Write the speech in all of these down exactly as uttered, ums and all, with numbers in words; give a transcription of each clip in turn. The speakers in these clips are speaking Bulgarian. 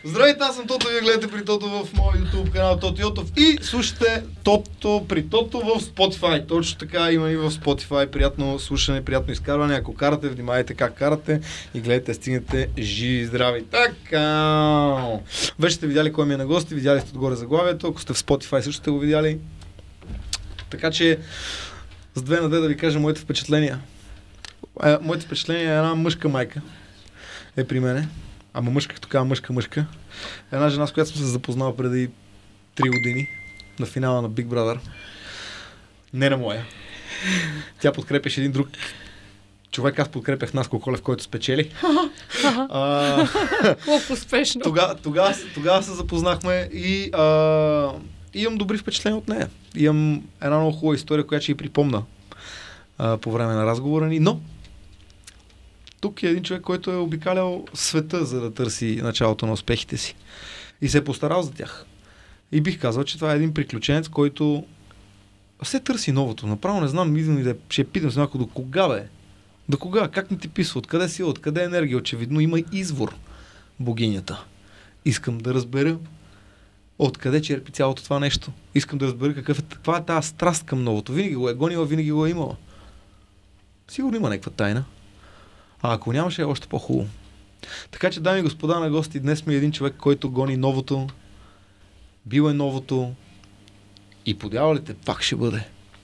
Здравейте, аз съм Тото, вие гледате при Тото в моя YouTube канал Тото Йотов и слушате Тото при Тото в Spotify. Точно така има и в Spotify. Приятно слушане, приятно изкарване. Ако карате, внимавайте как карате и гледайте, стигнете живи и здрави. Така. Вече сте видяли кой ми е на гости, видяли сте отгоре заглавието. Ако сте в Spotify, също сте го видяли. Така че с две на две да ви кажа моите впечатления. Е, моите впечатления е една мъжка майка е при мене. Ама мъжка, като казва мъжка-мъжка. Една жена, с която съм се запознал преди три години на финала на Big Brother. Не на моя. Тя подкрепяше един друг човек, аз подкрепях Наско Колев, който спечели. а, Колко успешно. Тогава, тогава, тогава се запознахме и а, имам добри впечатления от нея. Имам една много хубава история, която ще я припомна а, по време на разговора ни, но тук е един човек, който е обикалял света, за да търси началото на успехите си. И се е постарал за тях. И бих казал, че това е един приключенец, който се търси новото. Направо не знам, идвам и да ще питам се малко, до кога бе? До кога? Как не ти писва? Откъде сила? Откъде е енергия? Очевидно има извор богинята. Искам да разбера откъде черпи цялото това нещо. Искам да разбера какъв е, каква е тази страст към новото. Винаги го е гонила, винаги го е имала. Сигурно има някаква тайна. А ако нямаше, е още по-хубаво. Така че, дами и господа на гости, днес ми е един човек, който гони новото, бил е новото и подявалите пак ще бъде.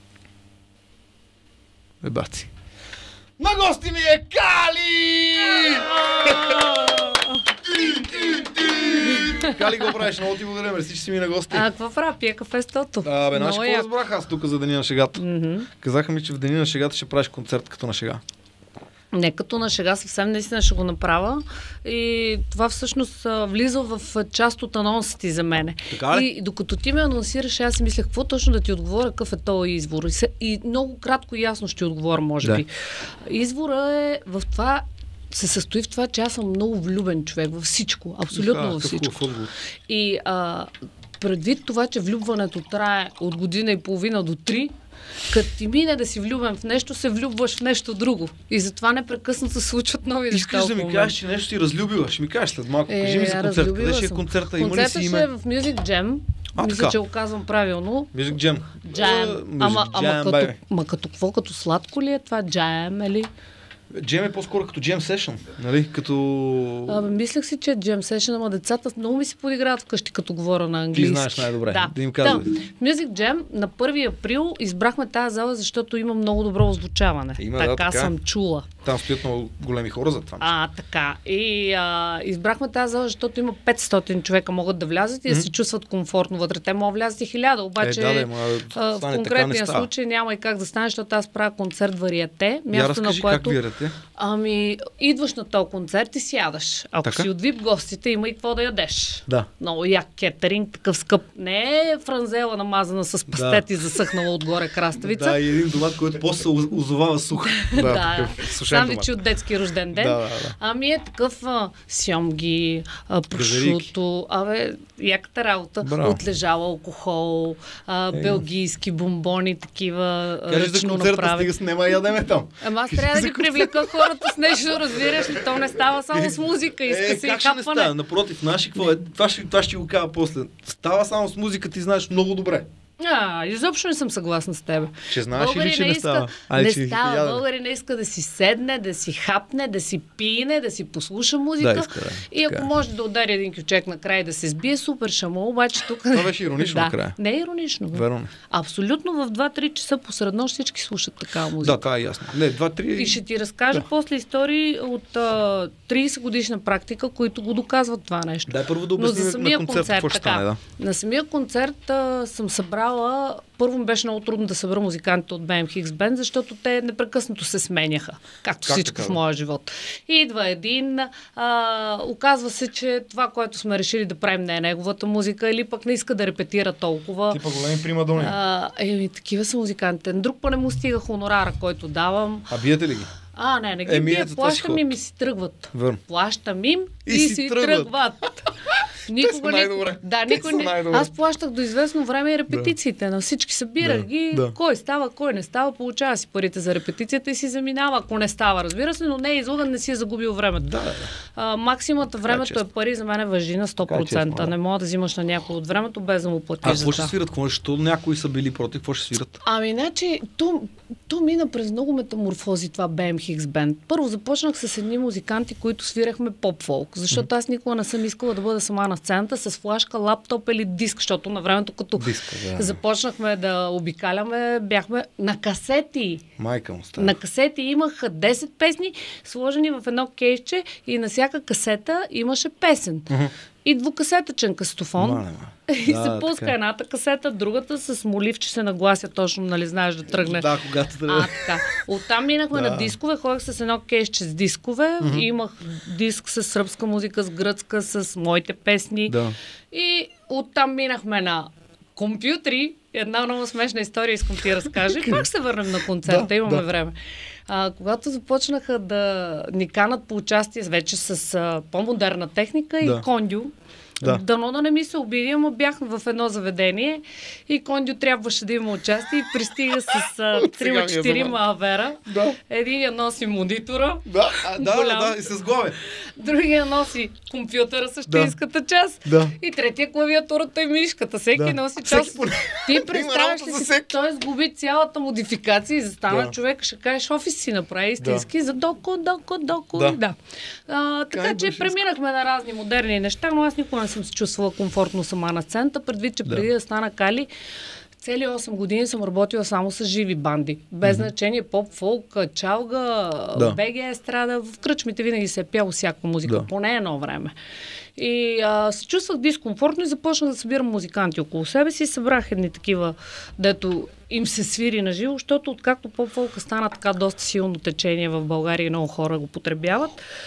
Бе, баци. На гости ми е Кали! Кали, го правиш? Много ти благодаря, мерси, че си ми на гости. А, какво правя? Пия кафе с Тото. А, бе, знаеш какво разбрах аз тук за Деня на шегата? Mm-hmm. Казаха ми, че в Деня на шегата ще правиш концерт като на шега. Не като на шега, съвсем наистина ще го направя. И това всъщност влиза в част от анонса ти за мене. Така ли? И докато ти ме анонсираш, аз си мислех, какво точно да ти отговоря, какъв е този извор. И, се, и много кратко и ясно ще ти отговоря, може да. би. Извора е в това, се състои в това, че аз съм много влюбен човек във всичко. Абсолютно във всичко. И а, предвид това, че влюбването трае от година и половина до три, като ти мине да си влюбен в нещо, се влюбваш в нещо друго. И затова непрекъснато се случват нови неща. Искаш да ми кажеш, че нещо си разлюбила. Ще ми кажеш след малко. Е, Кажи ми за концерт. Къде ще е концерта? Има ли си име? Концерта ще е в Music Jam. А, мисля, така. Че го казвам правилно. Music Jam. Jam. Ама, ама като, ма като какво? Като сладко ли е това? Jam, или? Джем е по-скоро като Jam Session, нали? Като... А, мислех си, че е Jam Session, ама децата много ми се подиграват вкъщи, като говоря на английски. Ти знаеш най-добре. Да, да им казвай. Да. В Music Jam на първи април избрахме тази зала, защото има много добро озвучаване. Има, така, да, така съм чула. Там стоят много големи хора за това. А, така. И а, избрахме тази зала, защото има петстотин човека могат да влязат и да mm-hmm. се чувстват комфортно вътре. Те могат да влязат и хиляда, обаче е, да, да, ма, а, в конкретния случай няма и как да стане, защото аз правя концерт вариете. Място, на което... как варите? Ами, идваш на този концерт и сядаш. Ако така? Си от вип гостите, има и какво да ядеш. Да. Много як кетеринг, такъв скъп. Не е франзела намазана с пастет да. И засъхнала отгоре краставица. Да, и един домат, който после се озовава сух. Да, да. Сам личи от детски рожден ден. Да, да, да. Ами е такъв а, сьомги, а, прошуто, абе, яката работа. Браво. Отлежала алкохол, а, белгийски бомбони, такива Кажи ръчно за концерта, направи. Стига с нема ядеме там. Ама аз трябва да ги привлека хората с нещо, разбираш ли? То не става само с музика, иска е, се и хапване. Как ще не става? Напротив, знаеш какво е? Това ще, това ще го кажа после. Става само с музика, ти знаеш много добре. А, изобщо не съм съгласна с теб. Че знаеш Българи или че не, не иска, става? А, не става. Българи не иска да си седне, да си хапне, да си пине, да си послуша музика. Да, иска, да. И ако може да удари един кючек накрая и да се сбие, супер шамо, обаче тук... Това беше иронично да, накрая. Не е иронично. Верно. Абсолютно в два-три часа посредно всички слушат такава музика. Да, това е ясно. Не, два-три... И ще ти разкажа да. После истории от а, трийсет годишна практика, които го доказват това нещо. Дай първо да обясним на концерт, концерт какво ще стане, да. На самия концерт а, съм събрала. Първо ми беше много трудно да събера музикантите от би ем Hicks Band, защото те непрекъснато се сменяха, както как всичко така, в моя живот. И идва един, а, оказва се, че това, което сме решили да правим, не е неговата музика, или пък не иска да репетира толкова. Типа големи примадони. Еми, такива са музикантите. Друг па не му стига хонорара, който давам. А биете ли ги? А, не, не ги е, бия, плащам им и си тръгват. Върн. Плащам им и, и си, си си тръгват. тръгват. Никога Те са най-добре. Да, никога не... Аз плащах до известно време и репетициите. Да. На всички събирах да. ги. Да. Кой става, кой не става, получава си парите за репетицията и си заминава. Ако не става, разбира се, но не е излъган, не си е загубил времето. Да, да. А, максимата времето е пари, за мен е важи на сто процента. Не мога да взимаш на някой от времето, без да му платиш. А какво ще свират? Защо някои са били против? Какво ще свират? Ами, значи, то, то мина през много метаморфози това би ем Hicks Band. Първо започнах с едни музиканти, които свирахме поп-фолк, защото mm-hmm. аз никога не съм искала да бъда сама на сцената с флашка, лаптоп или диск, защото на времето, като Диска, да. започнахме да обикаляме, бяхме на касети. Майка му става. На касети имах десет песни, сложени в едно кейсче и на всяка касета имаше песен. Mm-hmm. И двукасетъчен кастофон. Мале, и да, се пуска така. Едната касета, другата с молив, че се наглася точно, нали знаеш да тръгне. Да, когато тръгне. А, така. Оттам минахме да. на дискове, ходех с едно кейсче с дискове, mm-hmm. имах диск с сръбска музика, с гръцка, с моите песни. Да. И оттам минахме на компютри. Една много смешна история искам ти разкажа. Пак се върнем на концерта, да, имаме да. време. А, когато започнаха да ни канат по участие вече с а, по-модерна техника да. и кондио, да. дано да не ми се обиди, ама бях в едно заведение и кондио трябваше да има участие и пристига с три-четири авера. Да. Един я носи монитора. Да, а, да, голям, да, и с главе. Другия носи компютъра, същинската да. част. Да. И третия клавиатурата и мишката. Всеки да. носи част. Всеки... Ти представяш ли си, той сгуби цялата модификация и застана да. човек, ще кажеш офис си направи истински да. за доко, доко, доко. Да. Да. А, така Кай че преминахме на разни модерни неща, но аз никога не съм се чувствала комфортно сама на сцената, предвид, че да. преди да стана Кали, цели осем години съм работила само с живи банди. Без mm-hmm. значение поп, фолк, чалга, да. БГ естрада. В кръчмите винаги се е пяло всяка музика, да. поне едно време. И а, се чувствах дискомфортно и започнах да събирам музиканти около себе си. Събрах едни такива, дето им се свири на живо, защото откакто поп-фолка стана така доста силно течение в България и много хора го потребяват,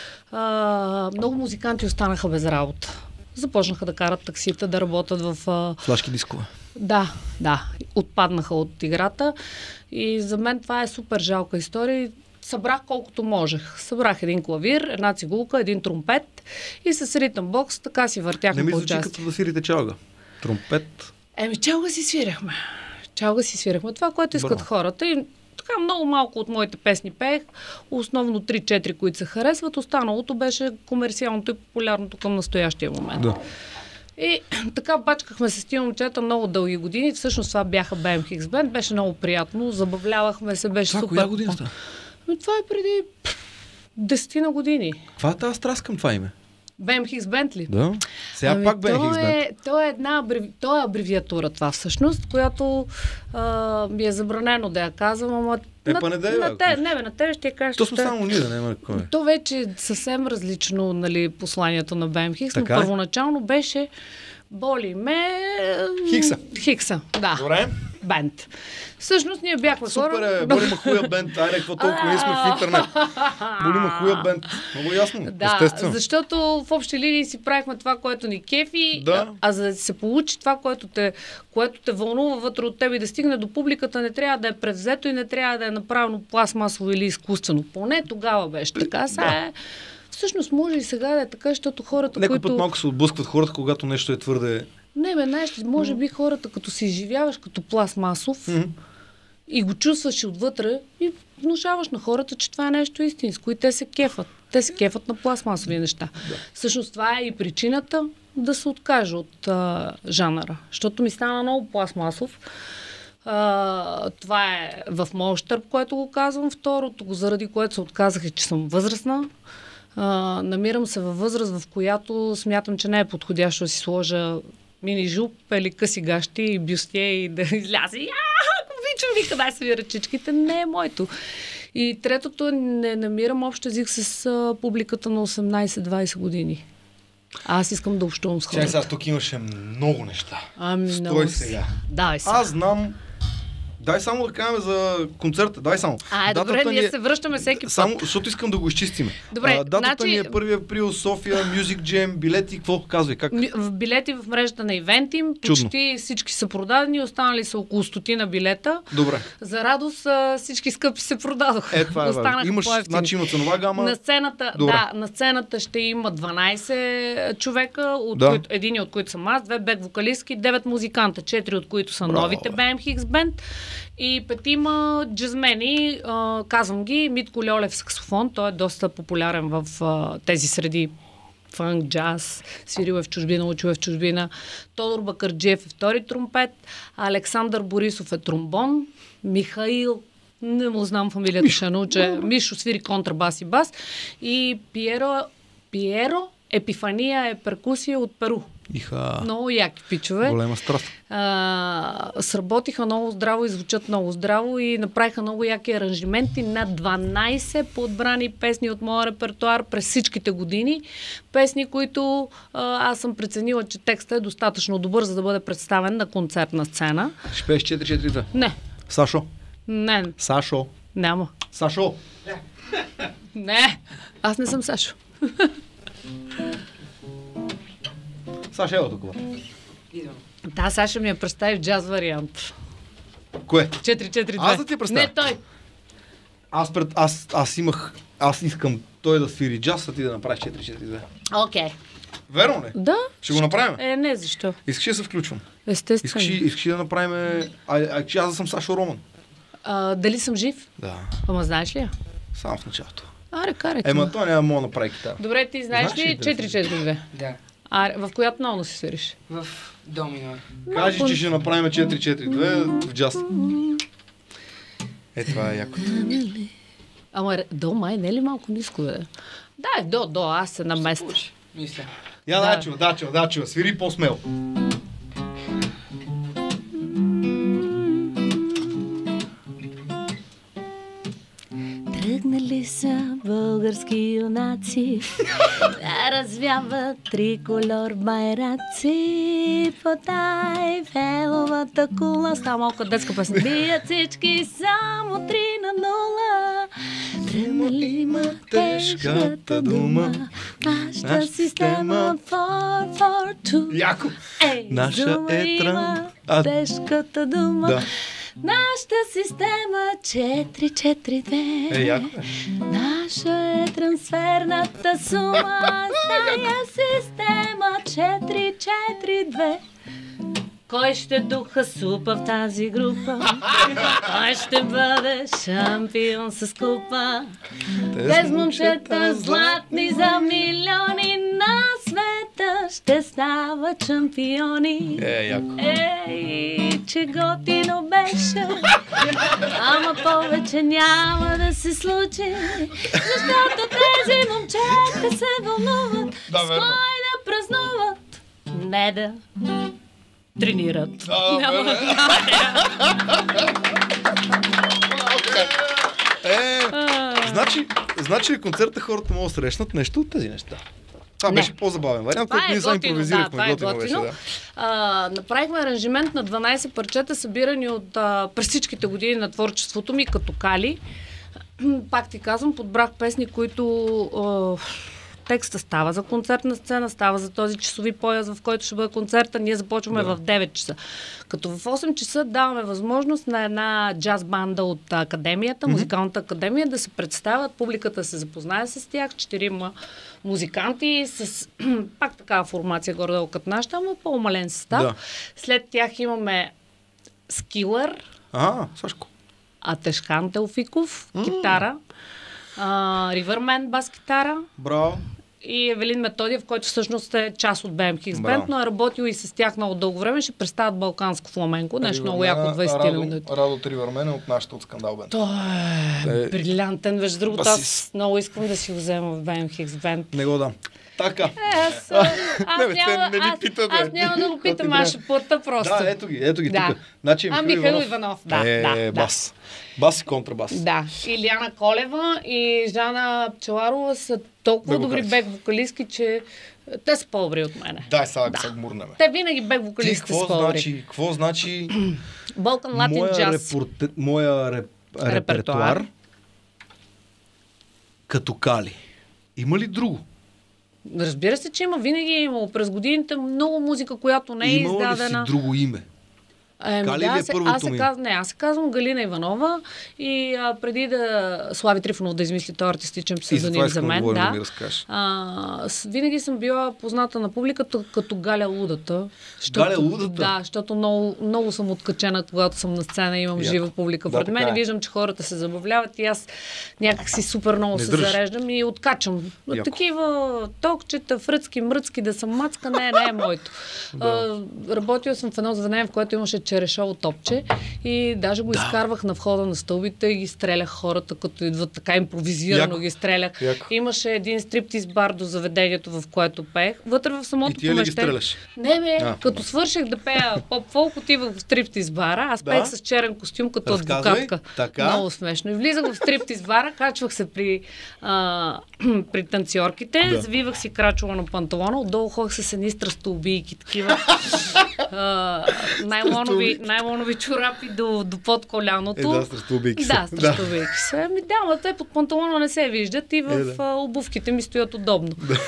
а, много музиканти останаха без работа. Започнаха да карат таксита, да работят в... Флашки дискове. Да, да. Отпаднаха от играта и за мен това е супер жалка история. Събрах колкото можех. Събрах един клавир, една цигулка, един тромпет и с ритъм бокс така си въртяхме по участие. Не ми звучи като да свирите чалга. Тромпет. Еми, чалга си свиряхме. Чалга си свиряхме. Това, което искат Браво. хората. И така много малко от моите песни пеех. Основно три-четири, които се харесват. Останалото беше комерциалното и популярното към настоящия момент. Да. И така бачкахме се с тия момчета много дълги години. Всъщност това бяха би ем Hicks Band. Беше много приятно. Забавлявахме се. Беше това супер. Коя година става? Това е преди десетина години. Каква е тази страст към това име? би ем Hicks Band ли? Да. Сега ами пак би ем Hicks Band. То е една абреви... то е абревиатура това всъщност, която а, ми е забранено да я казвам, ама Е, на, па не дай, на те, не, бе, на тебе ще я кажа. То сме само ние, да няма кой. То вече е съвсем различно, нали, посланието на би ем Hicks, но първоначално беше боли ме... Хикса. Хикса, да. Добре. Бенд. Всъщност ние бяхме хора... Супер е, боли ма хуя бенд. Айде, какво толкова ние сме в интернет. Боли ма хуя бенд. Много ясно. Да, естествено. Защото в общи линии си правихме това, което ни кефи, да. а, а за да се получи това, което те, което те вълнува вътре от теб и да стигне до публиката, не трябва да е превзето и не трябва да е направено пластмасово или изкуствено. Поне тогава беше така. Сега да. е... Всъщност може и сега да е така, защото хората, Некой които... път малко се отблъскват хората, когато нещо е твърде... Не, бе, знаеш, може би хората, като се изживяваш като пластмасов mm-hmm. и го чувстваш и отвътре и внушаваш на хората, че това е нещо истинско и те се кефат. Те се кефат на пластмасови неща. Да. Всъщност това е и причината да се откажа от а, жанъра, защото ми стана много пластмасов. А, това е в моя щърб, което го казвам. Второто, заради което се отказах е, че съм възрастна. Uh, намирам се във възраст, в която смятам, че не е подходящо да си сложа мини жуп или къси гащи и бюстие и да изляза. Ако обичам ли къде са ви ръчичките, не е моето. И третото, не намирам общ език с uh, публиката на осемнайсет-двайсет години. Аз искам да общувам с хората. Чай, сега тук имаше много неща. Ами Стой сега. Давай сега. Аз знам дай само да кажем за концерта, дай само. А, е, добре, ние е... се връщаме всеки път. Само, защото искам да го изчистим. Добре, а, датата значи... ни е първи април, София, Music Jam, билети, какво казвай? Как? В билети в мрежата на Eventim, почти всички са продадени, останали са около стотина билета. Добре. За радост всички скъпи се продадоха. Е, това е важно. Имаш, значи има ценова гама. На сцената, да, на сцената ще има дванайсет човека, от да. които, един от които съм аз, две бек-вокалистки, девет музиканта, четири от които са Браво, новите би ем Хикс Band и петима джазмени, а, казвам ги, Митко Льолев саксофон, той е доста популярен в а, тези среди. Фанк, джаз, свирил е в чужбина, учил е в чужбина. Тодор Бакърджиев е втори тромпет, Александър Борисов е тромбон, Михаил, не му знам фамилията, Мишо. Ще науча, Мишо свири контрабас и бас и Пиеро, Пиеро Епифания е перкусия от Перу. Иха. Много яки пичове. Голема страст. А, сработиха много здраво и звучат много здраво и направиха много яки аранжименти на дванайсет подбрани песни от моя репертуар през всичките години. Песни, които а, аз съм преценила, че текстът е достатъчно добър, за да бъде представен на концертна сцена. Ще пееш четири четири две? Не. Сашо? Не. Сашо? Няма. Сашо? Не. Аз не съм Сашо. Саша, ева тук. Да, Саша ми я представи в джаз вариант. Кое? четири четири две. Аз да ти представя? Не, той. Аз, пред, аз, аз имах... Аз искам той да свири джаз, а ти да направиш четири четири две. Окей. Okay. Верно ли? Да. Ще го направим? Е, не, защо? Искаш да се включвам? Естествено. Искаш, искаш да направим... А, а че аз да съм Сашо Роман. А, дали съм жив? Да. Ама знаеш ли я? Само в началото. Аре, карайте. Ема той няма мога да направи китара. Добре, ти знаеш Значи, ли четири четири две? Да. А в която много си свириш? В до минор. Кажи, че ще направим четири четири две в джаз. Е, това е яко. Ама до май не е ли малко ниско, бе? Да, е до, до, аз се наместя. Мисля. Я, да, дачува, дачува, дачува, свири по-смело. Тръгнали са български юнаци да развяват триколор байраци по Тайфеловата кула. Става малко детска песен. Бият всички само три на нула. Тръгнали има тежката дума. Нашата система четири четири две. Яко! Ей, наша е трън... А... тежката дума. Да. Нашата система четири четири две. Е, яко. Наша е трансферната сума. Тая система четири четири две. Кой ще духа супа в тази група? Кой ще бъде шампион с купа? Без момчета златни за милиони на света ще стават шампиони. Е, яко. Ей, че готино беше, ама повече няма да се случи, защото тези момчета се вълнуват, да, с кой да празнуват, не да тренират. А, няма, е, значи, значи концерта хората могат да срещнат нещо от тези неща. Това не. Беше по-забавен вариант, който ние само импровизирахме. Да, готино, готино. Беше, да. А, направихме аранжимент на дванайсет парчета, събирани от а, през всичките години на творчеството ми като кали. Пак ти казвам, подбрах песни, които... А, текста става за концертна сцена, става за този часови пояс, в който ще бъде концерта. Ние започваме да. в девет часа. Като в осем часа даваме възможност на една джаз банда от академията, mm-hmm. музикалната академия, да се представят, публиката се запознае с тях, четирима музиканти с пак такава формация горе-долу като нашата, ама по-умален състав. Да. След тях имаме Скилър, ага, Сашко. Атешхан Телфиков, mm. китара, Ривермен бас-китара. Браво. И Евелин Методиев, който всъщност е част от би ем Хикс Band, но е работил и с тях много дълго време. Ще представят балканско фламенко, нещо много яко от двайсет на минути. Радо от Ривермен е от нашата от Скандал Бенд. Той е, е брилянтен. Между другото, аз много искам да си го взема в би ем Хикс Band. Не го дам. Така. Е, аз, аз, аз, няма, не аз, питате, аз няма да го питам, аз ще плата просто. Да, ето ги, ето ги да. тук. Значи, а Михаил Иванов, да, е, да, бас. Бас и контрабас. Да. Илияна Колева и Жана Пчеларова са толкова добри бек-вокалистки, че Те са по-добри от мене. Дай сега да. да се гмурнем. Те винаги бек вокалистите са по-добри. Значи, какво значи Балкан Латин джаз. Репорте... Моя реп... репертуар, репертуар като Кали. Има ли друго? Разбира се, че има. Винаги е имало през годините много музика, която не е Имала издадена. Има ли си друго име? Еми, Кали да, ли е се, първото аз се ми? каз... Не, аз се казвам Галина Иванова и а, преди да Слави Трифонов да измисли този артистичен псевдоним за мен, да, да ми а, с, винаги съм била позната на публиката като Галя Лудата. Защото, Галя Лудата? Да, защото много, много съм откачена, когато съм на сцена и имам Яко. жива публика. Да, Пред мен е. виждам, че хората се забавляват и аз някак си супер много не се дръж. зареждам и откачам. Яко. Такива толкчета, фръцки, мръцки, да съм мацка, не, не е моето. да. а, работила съм в едно заведение, в което имаше черешово топче и даже го да. изкарвах на входа на стълбите и ги стрелях хората, като идват така импровизирано Яко. ги стрелях. Яко. Имаше един стриптиз бар до заведението, в което пеех. Вътре в самото помещение. Не, бе, а, като да. свърших да пея поп-фолк, отивах в стриптиз бара. Аз да. пеех с черен костюм като адвокатка. Много смешно. И влизах в стриптиз бара, качвах се при, а, при танцорките, да. завивах си крачола на панталона, отдолу ходих с едни страстоубийки, такива uh, найлонови, найлонови чорапи до, до под коляното. Е, да, страстоубийки са. Да, страстоубийки са. Ами да, но те под панталона не се виждат и в е, да. обувките ми стоят удобно. Да.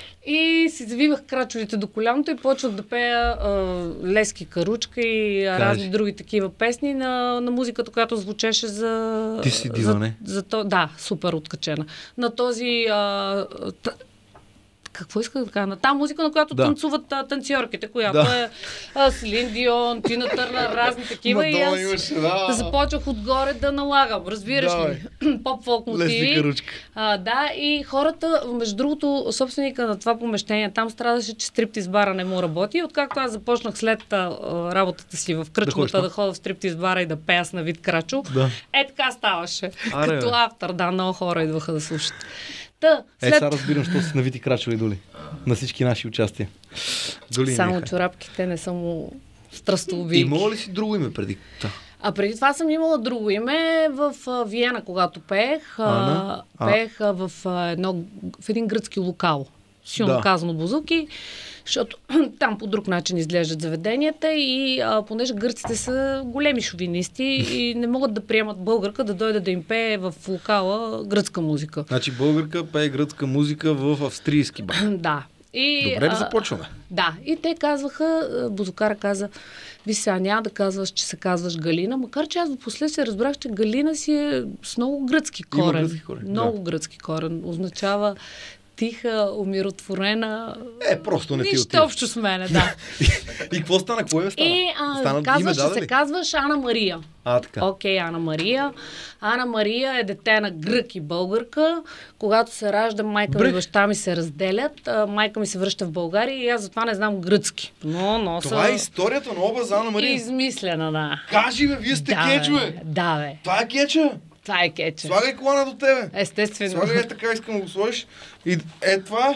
И си завивах крачовите до коляното и почвах да пея а, Лески Каручка и Кажи. разни други такива песни на, на музиката, която звучеше за... Ти си дива, не? За, за то, да, супер откачена. На този... А, т, какво исках да кажа? На тази музика, на която да. танцуват а, танцорките, която да. е а, Селин Дион, Тина Търнър, разни такива. И аз имаше, да. започвах отгоре да налагам. Разбираш да, ли? Поп-фолк мотиви. А, да, и хората, между другото, собственика на това помещение, там страдаше, че стриптиз бара не му работи. И откакто аз започнах след а, работата си в кръчмата да, да ходя в стриптиз бара и да пея с Навид Крачо, да. е така ставаше. Аре, като автор, да, много хора идваха да слушат. Та, след... Е, сега разбирам, що си Навити крачали доли на всички наши участия. Доли Само неха. чорапките не са му страстоубийки. Имала ли си друго име преди? Да. А преди това съм имала друго име в а, Виена, когато пеех. А, пеех а, в, а, едно, в един гръцки локал. Силно да. казано бузуки, защото там по друг начин изглеждат заведенията и а, понеже гърците са големи шовинисти и не могат да приемат българка да дойде да им пее в локала гръцка музика. Значи българка пее гръцка музика в австрийски бар. Да. И, Добре ли започваме? Да. И те казваха, бузукара каза, ви сега няма да казваш, че се казваш Галина, макар че аз в последствие разбрах, че Галина си е с много гръцки корен. Има гръцки корен. Много да. гръцки корен. Означава тиха, умиротворена. Е, просто не ти нищо отива. общо с мене, да. И какво стана? Кое е стана? И а, стана казваш, че се казваш Ана Мария. А, така. Окей, Ана Мария. Ана Мария е дете на грък и българка. Когато се ражда, майка Бре. ми и баща ми се разделят. А, майка ми се връща в България и аз затова не знам гръцки. Но, но Това са... е историята на образа Ана Мария. Измислена, да. Кажи, бе, вие сте да, кечо, бе. Да, бе. Това е кеча. Това е кеча. Слагай колана до тебе. Естествено. Слагай е така, искам да го сложиш. И е това.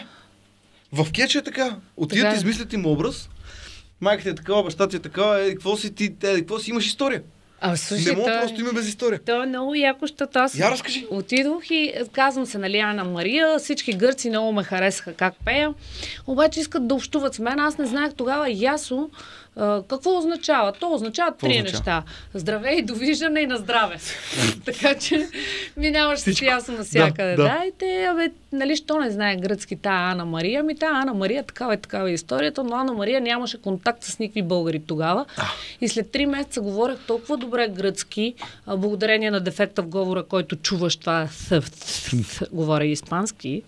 В кеча е така. Отидат, така... измислят им образ. Майката е такава, бащата е такава. Е, какво си ти, е, какво си имаш история? А, слушай, не мога той... просто име без история. То е много яко, защото аз Я разкажи. Отидох и казвам се, нали, Ана Мария, всички гърци много ме харесаха как пея, обаче искат да общуват с мен. Аз не знаех тогава ясно Uh, какво означава? То означава какво три означава? неща. Здравей, довиждане и на здраве. Така че минаваш с ясно навсякъде. Да, да. да, и те, абе, нали, що не знае гръцки та Ана Мария? Ми та Ана Мария, такава е такава е историята, но Ана Мария нямаше контакт с никакви българи тогава. А. И след три месеца говорех толкова добре гръцки, а, благодарение на дефекта в говора, който чуваш това, говоря испански.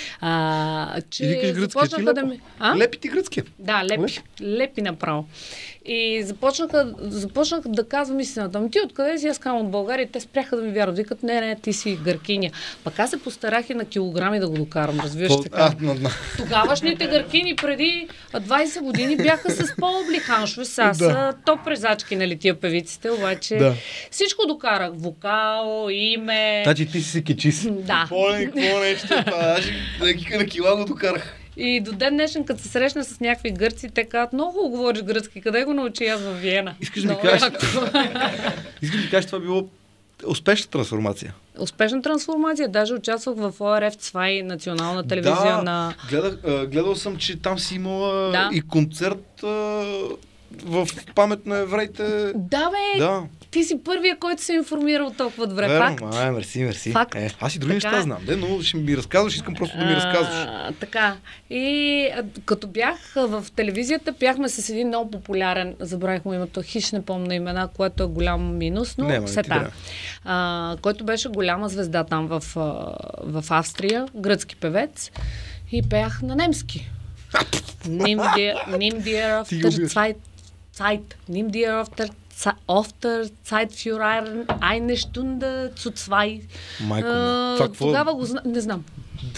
А, че и викаш гръцки, да ми... А? Лепи ти гръцки. Да, лепи, лепи направо. И започнаха, започнах да казвам истината. Ами ти откъде си? Аз казвам от България. Те спряха да ми вярват. Викат, не, не, ти си гъркиня. Пък аз се постарах и на килограми да го докарам. Разбираш така. А, но, но. Тогавашните гъркини преди двайсет години бяха с по-обли ханшове. Сега са да. топ презачки, нали, тия певиците. Обаче да. всичко докарах. Вокал, име. Значи ти си се кечис. Да. Поле, какво нещо. Аз на кила го докарах. И до ден днешен, като се срещна с някакви гърци, те казват, много хубаво говориш гръцки, къде го научи аз във Виена? Искаш да ми кажеш, искаш да ми кажеш, това било Успешна трансформация. Успешна трансформация. Даже участвах в О Р Ф Цвай, национална телевизия да, на... Гледах, гледал съм, че там си имала да. и концерт а, в памет на евреите. Да, бе! Да. Ти си първия, който се е информирал толкова добре. Верно, Факт. а, мерси, мерси. Факт. Е, аз и други така... неща знам, де, но ще ми разказваш, искам просто да ми разказваш. А, така. И а, като бях в телевизията, бяхме с един много популярен, забравих му името, хищ не помня имена, което е голям минус, но не, все така. Който беше голяма звезда там в, в Австрия, гръцки певец, и пеях на немски. Nimm dir, nimm dir auf der Zeit, Zeit, nimm dir auf der auf der Zeit für eine Stunde zu zwei. Майко ми, това какво? Тогава го знам, не знам.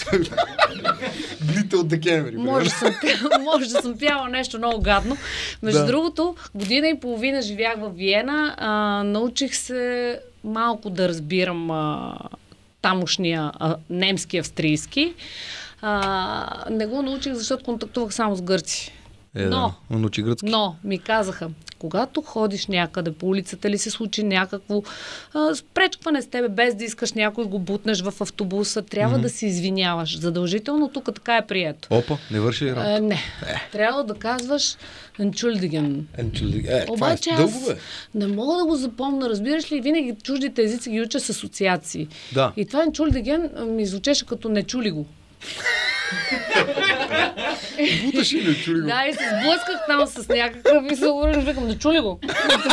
Дните от декември. Може, съм, може да съм пяла нещо много гадно. Между да. другото, година и половина живях в Виена, а, научих се малко да разбирам а, тамошния а, немски, австрийски. А, не го научих, защото контактувах само с гърци. Е, но, да, научи гръцки. Но ми казаха, когато ходиш някъде по улицата или се случи някакво а, спречкване с тебе, без да искаш някой го бутнеш в автобуса, трябва mm-hmm. да се извиняваш. Задължително тук така е прието. Опа, не върши ли работа? А, не. Е. Трябва да казваш Entschuldigen. Entschuldigen. Е, обаче е аз дълго, бе. не мога да го запомня. Разбираш ли, винаги чуждите езици ги уча с асоциации. Да. И това Entschuldigen ми звучеше като не чули го. Буташ ли, чули го? Да, и се сблъсках там с някакъв и се говориш, викам, да чули го.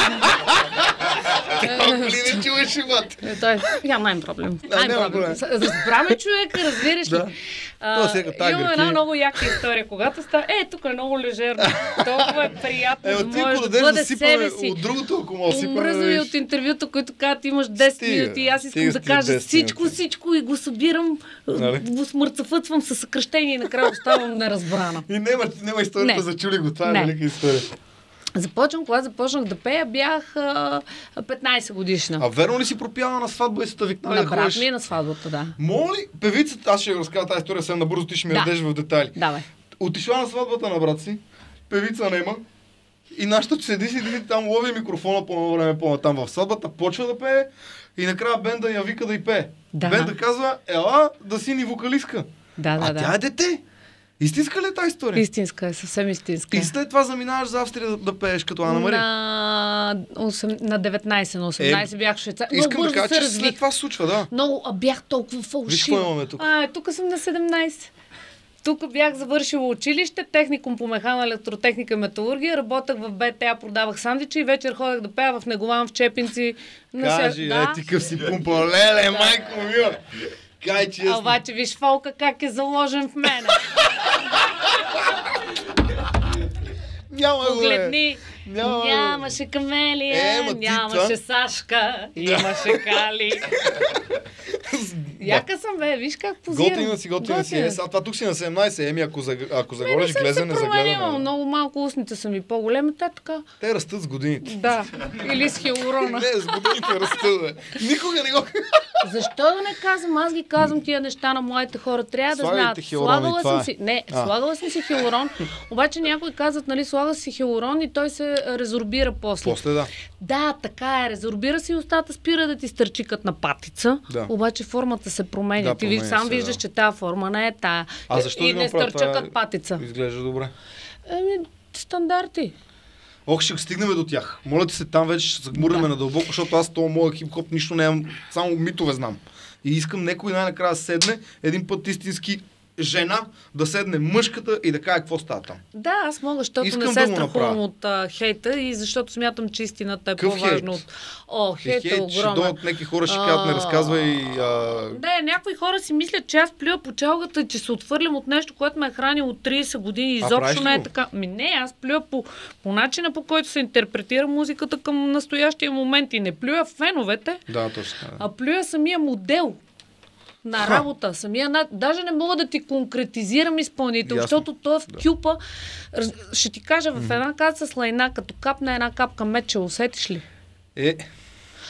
Ли не чуваш и мат? Той, я най проблем. Разбраме човека, разбираш ли? Имам една много яка история. Когато става, е, тук е много лежерно. Толкова е приятно, да можеш да бъде себе си. От другото, ако мога сипаме. Умръзва и от интервюта, които казват, имаш десет минути и аз искам да кажа всичко, всичко и го събирам, го смърцафътвам със съкръщение и накрая оставам неразбрана. И няма, няма историята не. за чули го, това е не. велика история. Започвам, когато започнах да пея, бях а, петнайсет годишна. А верно ли си пропяла на сватба и са викнали на да брат ходиш? ми е на сватбата, да. Моля ли, певицата, аз ще разказвам тази история съвсем набързо, ти ще ми да. радеш в детайли. Давай. Отишла на сватбата на брат си, певица нема, и нашата седи си там, лови микрофона по време по-натам в сватбата, почва да пее и накрая бенда я вика да й пее. Да. Бенда казва, ела да си ни вокалистка. Да, да, а да. тя е дете. Истинска ли е тази история? Истинска е, съвсем истинска. И след това заминаваш за Австрия да, да пееш като Ана Мария? На, осем... на деветнайсет, на осемнайсет е, бях в Швейцария. Искам да кажа, че след това се случва, да. Много, а бях толкова фалшива. Виж какво имаме тук. А, тук съм на седемнайсет. Тук бях завършила училище, техникум по механа, електротехника и металургия, работех в Б Т А, продавах сандвичи и вечер ходех да пея в Негован, в Чепинци. Кажи, да. Е, ти къв си пумпа, леле, майко мила. Кай, че а обаче виж фолка как е заложен в мене. Няма го, погледни, Няма, нямаше Камелия, е, нямаше Сашка, имаше Кали. Яка съм, бе, виж как позирам. Готина си, готина си. Е, а това тук си на седемнайсет, еми, ако, за, ако заговориш глезене, загледане. Много малко устните са ми по-големи, те така. Те растат с годините. Да, или с хиалурона. Не, с годините растат, бе. Никога не го... Защо да не казвам? Аз ги казвам тия неща на моите хора. Трябва да знаят. Слагала съм си... Не, а. слагала съм си хиалурон, обаче някои казват, нали, слага си хиалурон и той се резорбира после. После, да. Да, така е. Резорбира си устата, спира да ти стърчи като на патица, да. Обаче формата се променя. Да, ти ви сам се, виждаш, да. че тази форма не е тая. А защо и не стърча като патица. Изглежда добре. Еми, стандарти. Ох, ще стигнем до тях. Моля ти се, там вече ще се гмурнем да. надълбоко, защото аз това моя хип-хоп нищо не имам, само митове знам. И искам някой най-накрая да седне, един път истински жена, да седне мъжката и да каже какво става там. Да, аз мога, защото искам не се да страхувам от а, хейта и защото смятам, че истината е Къв по-важно от... О, хейт е огромен. Ще дойдат някакви хора, ще кажат, не разказва и... А... Не, някои хора си мислят, че аз плюя по чалгата, че се отвърлям от нещо, което ме е хранило от трийсет години. Изобщо не е така. Ми не, аз плюя по, по начина, по който се интерпретира музиката към настоящия момент и не плюя феновете, да, точно, да. а плюя самия модел на работа. Самия, даже не мога да ти конкретизирам изпълнител, Ясно. Защото той в кюпа, да. Ще ти кажа, в една каца с лайна, като капна една капка мед, че усетиш ли? Е.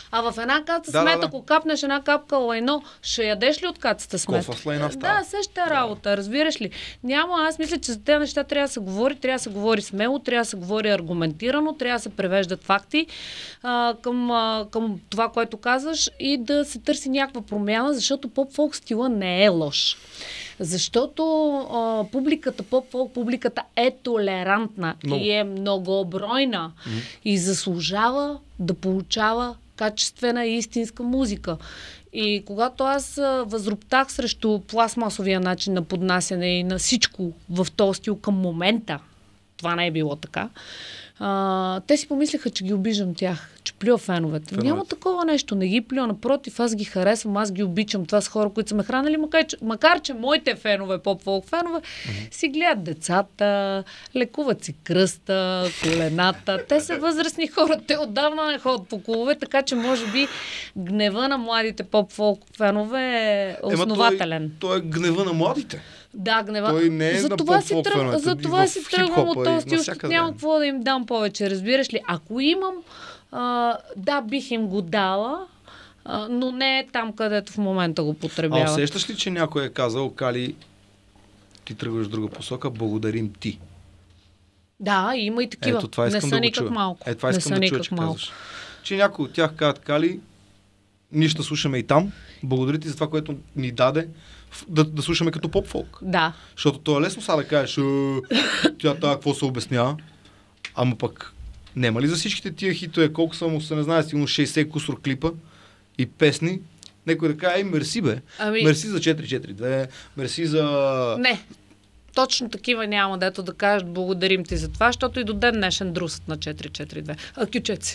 А в една каца да, смет, да, да. ако капнеш една капка лайно, ще ядеш ли от кацата смет? Кофа с лайна става. Да, същата работа, разбираш ли. Няма, аз мисля, че за тези неща трябва да се говори, трябва да се говори смело, трябва да се говори аргументирано, трябва да се превеждат факти а, към, а, към това, което казваш и да се търси някаква промяна, защото поп-фолк стила не е лош. Защото а, публиката, поп-фолк публиката е толерантна много. И е многобройна mm-hmm. и заслужава да получава качествена и истинска музика. И когато аз а, възроптах срещу пластмасовия начин на поднасяне и на всичко в този стил към момента, това не е било така, а, те си помислиха, че ги обиждам тях, че плюя феновете. Феновете. Няма такова нещо, не ги плюя, напротив, аз ги харесвам, аз ги обичам. Това са хора, които са ме хранили, макар че, макар, че моите фенове, поп-фолк фенове, mm-hmm. си гледат децата, лекуват си кръста, колената. Те са възрастни хора, те отдавна не ходят по клубове, така че може би гнева на младите поп-фолк фенове е основателен. Ема той, той е гнева на младите. Да, гнева. Той не е за на това си, тръг... за това си тръгвам от този стил, защото няма какво да им дам повече, разбираш ли? Ако имам, а, да, бих им го дала, а, но не е там, където в момента го потребява. А усещаш ли, че някой е казал, Кали, ти тръгваш в друга посока, благодарим ти? Да, има и такива. Ето, това искам не са да никак чуя. малко. Е, това не искам да чуя, че малко. Казваш. Че някой от тях казват, Кали, ние ще слушаме и там, благодаря ти за това, което ни даде, да, да слушаме като поп-фолк. Да. Защото то е лесно сега да кажеш, тя тая какво се обяснява, ама пък нема ли за всичките тия хитове, колко само се не знае, сигурно шейсет кусор клипа и песни, някой да каже, ей, мерси бе, ами... мерси за четири четири две, мерси за... Не, точно такива няма, дето да кажеш благодарим ти за това, защото и до ден днешен друсът на четири четири две. А кючеци.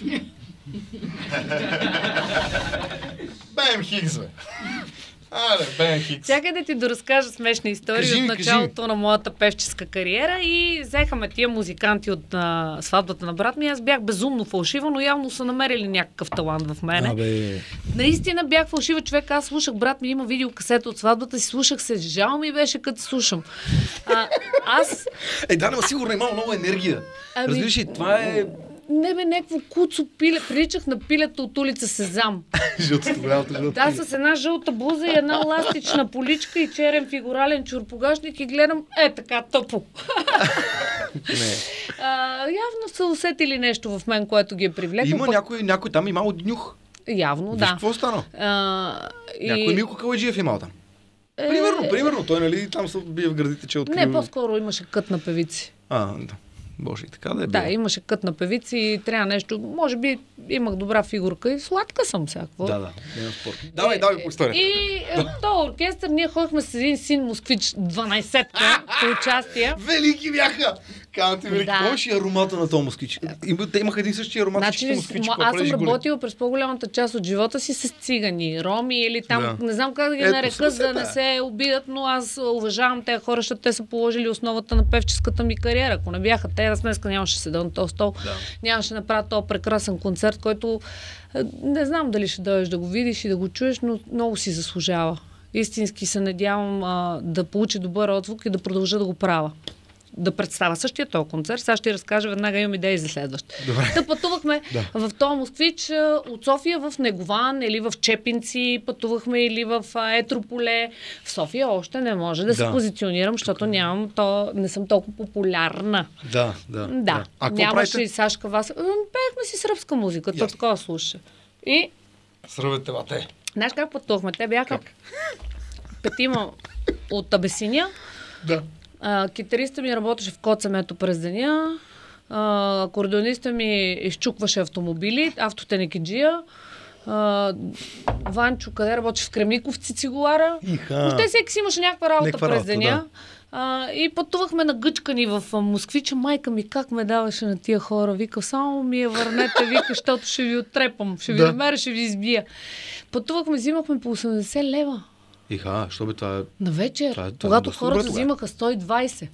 Бем Хикс, бе. Аре, Бен Хикс. Чакай да ти доразкажа смешни истории кажи, от началото кажи. На моята певческа кариера и взеха ме тия музиканти от а, сватбата на брат ми. Аз бях безумно фалшива, но явно са намерили някакъв талант в мене. Абе. Наистина бях фалшива човек. Аз слушах, брат ми има видеокасета от сватбата си, слушах се. Жал ми беше като слушам. А, аз... Е, да, но сигурно има много енергия. Ами... Разбираш ли, това е... Не бе, някакво куцо пиле. Приличах на пилето от улица Сезам. Жълтото, голямото жълто. Да, с една жълта блуза и една ластична поличка и черен фигурален чурпогашник и гледам е така тъпо. Не. А, явно са усетили нещо в мен, което ги е привлекло. Има пък... някой, някой там имал нюх. Явно, Виж да. какво стана? А, и... Някой Милко Калайджиев имал там. Е... Примерно, примерно. Той, нали, там се бие в градите, че е открил... Не, по-скоро имаше кът на певици. А, да. Боже, и така да е Да, било. имаше кът на певици и трябва нещо. Може би имах добра фигурка и сладка съм всякакво. Да, да, няма спор. Давай, давай по историята. И този оркестър, ние ходихме с един син москвич дванайсетка по участие. Велики бяха! Канате велики. Да. Помниш и аромата на този москвич? Те имаха един същи аромат, значи, москвич. Аз съм работила през по-голямата част от живота си с цигани, роми или там, да. Не знам как да ги Ето, нарека, за да не се обидат, но аз уважавам тези хора, защото те са положили основата на певческата ми кариера. Ако не бяха те, аз днеска нямаше седа на този стол, да. Нямаше да направя този прекрасен концерт, който не знам дали ще дойдеш да го видиш и да го чуеш, но много си заслужава. Истински се надявам а, да получи добър отзвук и да продължа да го правя. Да представя същия този концерт. Сега ще ти разкажа, веднага имам идеи за следващ. Добре. Да пътувахме да. В този москвич от София в Негован или в Чепинци, пътувахме или в Етрополе. В София още не може да, да. се позиционирам, защото нямам то, не съм толкова популярна. Да, да. да. да. А нямаше и Сашка Вас. Пеехме си сръбска музика, то такова слуша. И... Сръбете лате. Знаеш как пътувахме? Те бяха как? Петима от Абесиния. Да. Uh, китариста ми работеше в Коцемето през деня, uh, акордеониста ми изчукваше автомобили, автотенекиджия, uh, Ванчо, къде работи в Кремиковци, цигулара. Въобще всеки си имаше някаква работа Неква през деня. Да. Uh, и пътувахме на гъчкани в uh, Москвича. Майка ми как ме даваше на тия хора. Вика, само ми я върнете, вика, защото ще ви оттрепам, ще ви да. намеря, ще ви избия. Пътувахме, взимахме по осемдесет лева. Иха, що бе това е... На вечер, това е, това когато е хората взимаха сто и двайсет.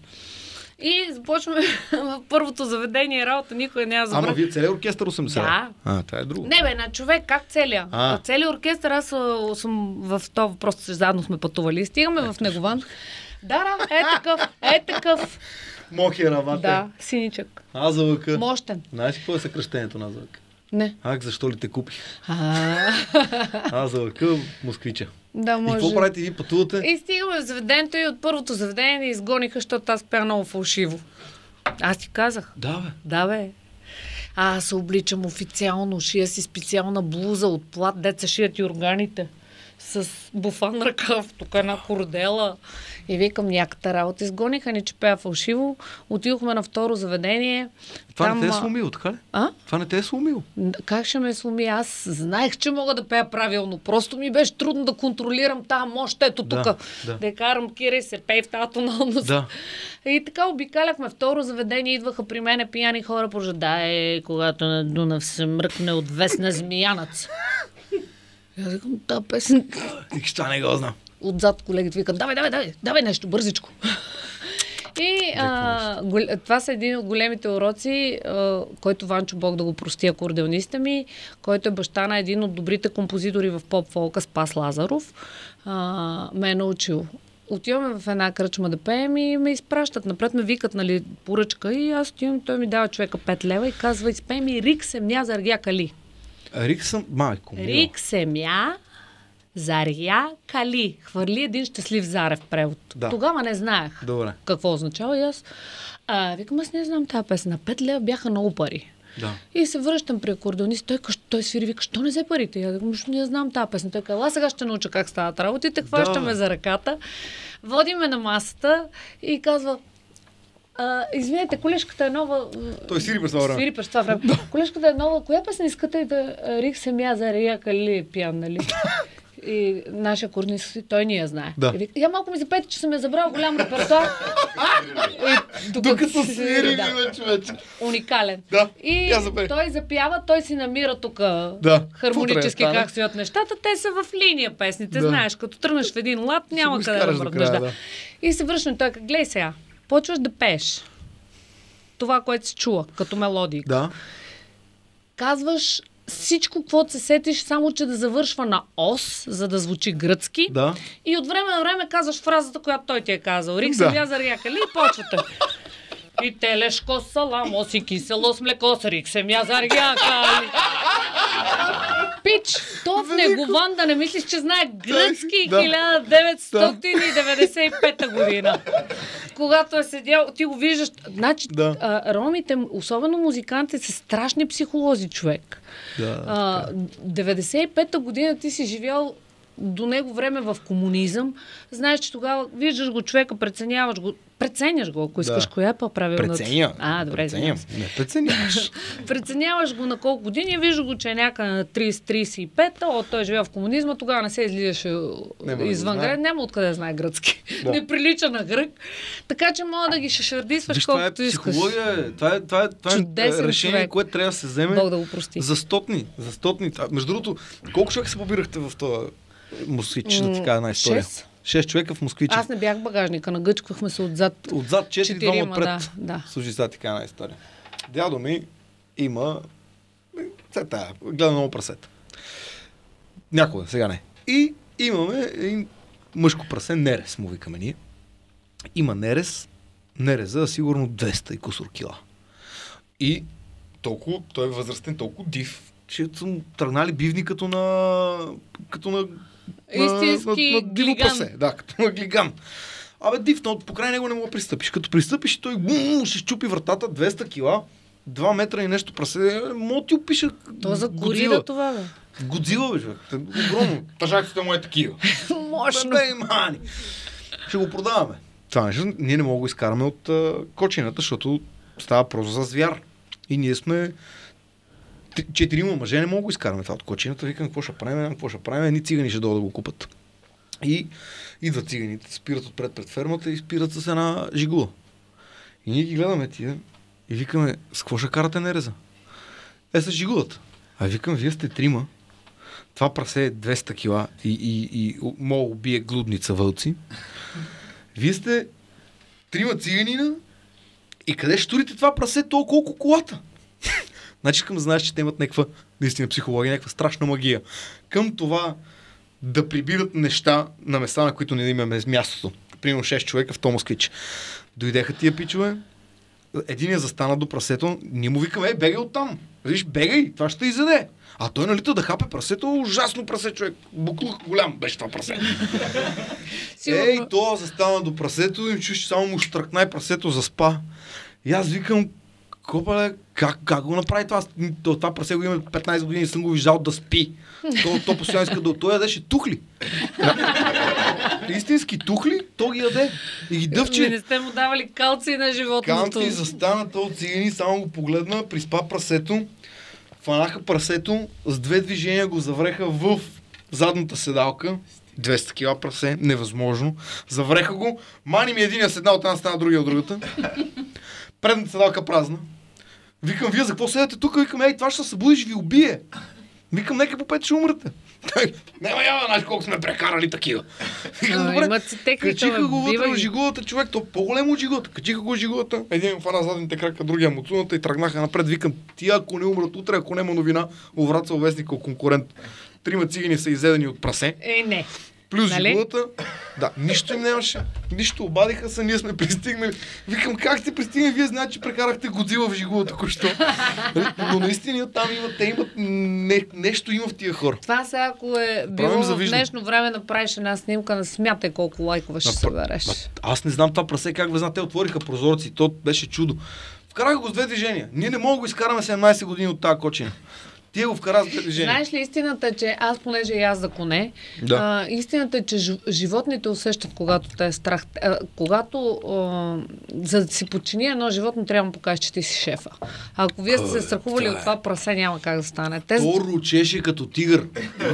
И започваме в първото заведение работа, никой няма забравя. Ама вие целият оркестър осемдесет? Да. А, това е друго. Не бе, на човек, как целия? А. Целият оркестър, аз съм в това, просто заедно сме пътували. Стигаме е, в Негован. Да, да, е такъв, е такъв. Мохи равате. Да, синичък. Азалъка. Мощен. Знаеш какво е съкръщението на азалъка? Не. Ах, защо ли те купих? А, Аз за лъка москвича. Да, И може. какво правите ви, пътувате? И стигаме в заведението и от първото заведение ни изгониха, защото аз пях много фалшиво. Аз ти казах. Да, бе. Да, бе. А, аз се обличам официално, шия си специална блуза от плат, деца шият и органите. С буфан ръкав, тук една кордела. И викам, някаката работа. Изгониха ни, че пея фалшиво. Отидохме на второ заведение. Това Там, не те е сломило, така ли? А? Това не те е сломило. Как ще ме сломи? Аз знаех, че мога да пея правилно. Просто ми беше трудно да контролирам тази мощ. Ето тук. Да, да. Да я карам Кира и се пей в тази тоналност. Да. И така обикаляхме второ заведение. Идваха при мене пияни хора. Пожа, да е, когато на Дунав се мръкне от весна змиянац. И аз викам, тази песен... И що не го знам. Отзад колегите викат, давай, давай, давай, давай нещо, бързичко. И а, гол... това са един от големите уроци, а, който Ванчо Бог да го прости, акордеониста ми, който е баща на един от добрите композитори в поп-фолка, Спас Лазаров, а, ме е научил. Отиваме в една кръчма да пеем и ме изпращат. Напред ме викат, нали, поръчка и аз отивам, той ми дава човека пет лева и казва, изпей ми Рик семя заргя кали. Рик съм майко. Рик семя заря кали. Хвърли един щастлив зарев превод. Да. Тогава не знаех Добре. какво означава и аз. А, викам, аз не знам тази песен. На пет лева бяха много пари. Да. И се връщам при акордеонист. Той, той свири, вика, що не взе парите? Я викам, не знам тази песен. Той казва, сега ще науча как стават работите. Хващаме Да. за ръката. Водиме на масата и казва, а, извинете, колежката е нова. Той свири през това време. Свири през това време. Колежката е нова. Коя песен искате и да Рик семя за рия кали е пиян, нали? И нашия корнист, той ни я знае. Да. И вика, я малко ми запейте, че съм я забрал голям репертуар. И докато, Докато свири, да. да. човече. Уникален. Да, И я запей. той запява, той си намира тук Да. хармонически Какво трябва да как стоят нещата. Те са в линия песните, Да. знаеш, като тръгнеш в един лад, няма го къде да изкараш до мръднеш. края, Да. да. И се връщам, той казва, глей сега, почваш да пееш това, което си чула, като мелодия. Да. Казваш всичко, каквото се сетиш, само че да завършва на ос, за да звучи гръцки. Да. И от време на време казваш фразата, която той ти е казал. Рик Да. се вяза рякали и почвате. И телешко саламо си кисело с млеко с рик се мяза рякали. Пич, то в негован да не мислиш, че знае гръцки Да. хиляда деветстотин деветдесет и пета година. Когато е седял, ти го виждаш. Значи, Да. а, ромите, особено музикантите, са страшни психолози, човек. Да. А, деветдесет и пета година ти си живял до него време в комунизъм. Знаеш, че тогава виждаш го човека, преценяваш го. Преценяш го, ако искаш. Да. Коя е по-правилната? Преценя. А, добре, Преценям. извинявам се. Не преценяваш. Преценяваш го на колко години, виждаш го, че е някъде на трийсет трийсет и пет, о, той е живял в комунизма, тогава не се излизаше да извън знае. град, няма откъде да знае гръцки. Да. Не прилича на грък. Така че мога да ги шашардисваш Виж, това е колкото искаш. психология. Това е, това е, това е Чудесен решение, човек. което трябва да се вземе Бог да го прости. за стотни. За стотни. А, между другото, колко човека се побирахте в този москвич, да ти кажа една история? Шест. Шест човека в москвича. Аз не бях в багажника, нагъчквахме се отзад. Отзад четири, двама Четирима, отпред. да, да. Слушай, сега ти кажа една история. Дядо ми има... Сега тая, гледа много прасета. Някога, сега не. И имаме един мъжко прасе, нерез му викаме ние. Има нерез, нереза сигурно двеста и кусор кила. И толкова, той е възрастен, толкова див, че съм тръгнали бивни като на... като на... Истински на, на, на диво глиган. прасе. Да, като на глиган. Абе, див, но покрай него не мога да пристъпиш. Като пристъпиш, той бум, ще щупи вратата, двеста кила, два метра и нещо прасе. Мога ти опиша. То за Годзила. корида това, бе. Годзила, бе, човек. Огромно. Тъжаците му е такива. Мощно. Бе, мани. Ще го продаваме. Това нещо ние не мога да го изкараме от а, кочината, защото става просто за звяр. И ние сме три- четирима мъже, не мога да го изкараме това от кочината. Викам, какво ще правим, какво ще правим, едни цигани ще дойдат да го купат. И идват циганите, спират отпред пред фермата и спират с една жигула. И ние ги гледаме тия и викаме, с какво ще карате нереза? Е, с жигулата. А викам, вие сте трима. Това прасе е двеста кила и, и, и мога убие глудница вълци. Вие сте трима циганина и къде ще турите това прасе толкова колко колата? Значи искам да знаеш, че те имат някаква наистина психология, някаква страшна магия. Към това да прибират неща на места, на които не имаме мястото. Примерно шест човека в този москвич. Дойдеха тия пичове, един е застана до прасето, ние му викаме, ей, бегай оттам. Виж, бегай, това ще те изяде. А той налита да хапе прасето, ужасно прасе, човек. Буклук голям беше това прасе. Ей, то застана до прасето и чуш, само му штръкна и прасето заспа. И аз викам, копале, как, как го направи това? Това, това прасе го има петнайсет години и съм го виждал да спи. То, то постоянно иска да... Той ядеше тухли. Истински тухли, то ги яде. И ги дъвче. Не сте му давали калци на животното. Калци, застана то цигани, само го погледна, приспа прасето, фанаха прасето, с две движения го завреха в задната седалка. двеста кила прасе, невъзможно. Завреха го, мани ми единия с една от една страна, другия от другата. Предната седалка празна. Викам, вие за какво седете тук? Викам, ей, това ще се събудиш, ви убие. Викам, нека по пет ще умрете. Няма ява, знаеш колко сме прекарали такива. Викам, добре, качиха го вътре в жигулата, човек, то по-големо от жигулата. Качиха го в жигулата, един фана задните крака, другия му цуната и тръгнаха напред. Викам, тия ако не умрат утре, ако няма новина, уврат вестника конкурент. Трима цигани са изедени от прасе. Е, не. Плюс нали? Жигулата. Да, нищо им нямаше. Нищо, обадиха се, ние сме пристигнали. Викам, как сте пристигнали? Вие знаете, че прекарахте Годзила в жигулата, кощо. Но наистина там имат, те имат не, нещо има в тия хора. Това сега, ако е било в днешно време, направиш една снимка, не смятай колко лайкове ще събереш. Аз не знам това прасе, как ви знаете, те отвориха прозорци, то беше чудо. Вкараха го с две движения. Ние не можем да го изкараме седемнайсет години от тази кочина. Тия го вкара с две движения. Знаеш ли истината е, че аз, понеже и аз за коне, да. а, истината е, че животните усещат, когато те е страх. А, когато, а, за да си подчини едно животно, трябва да му покажеш, че ти си шефа. А ако вие сте се страхували от това прасе, няма как да стане. Те... То ручеше като тигър.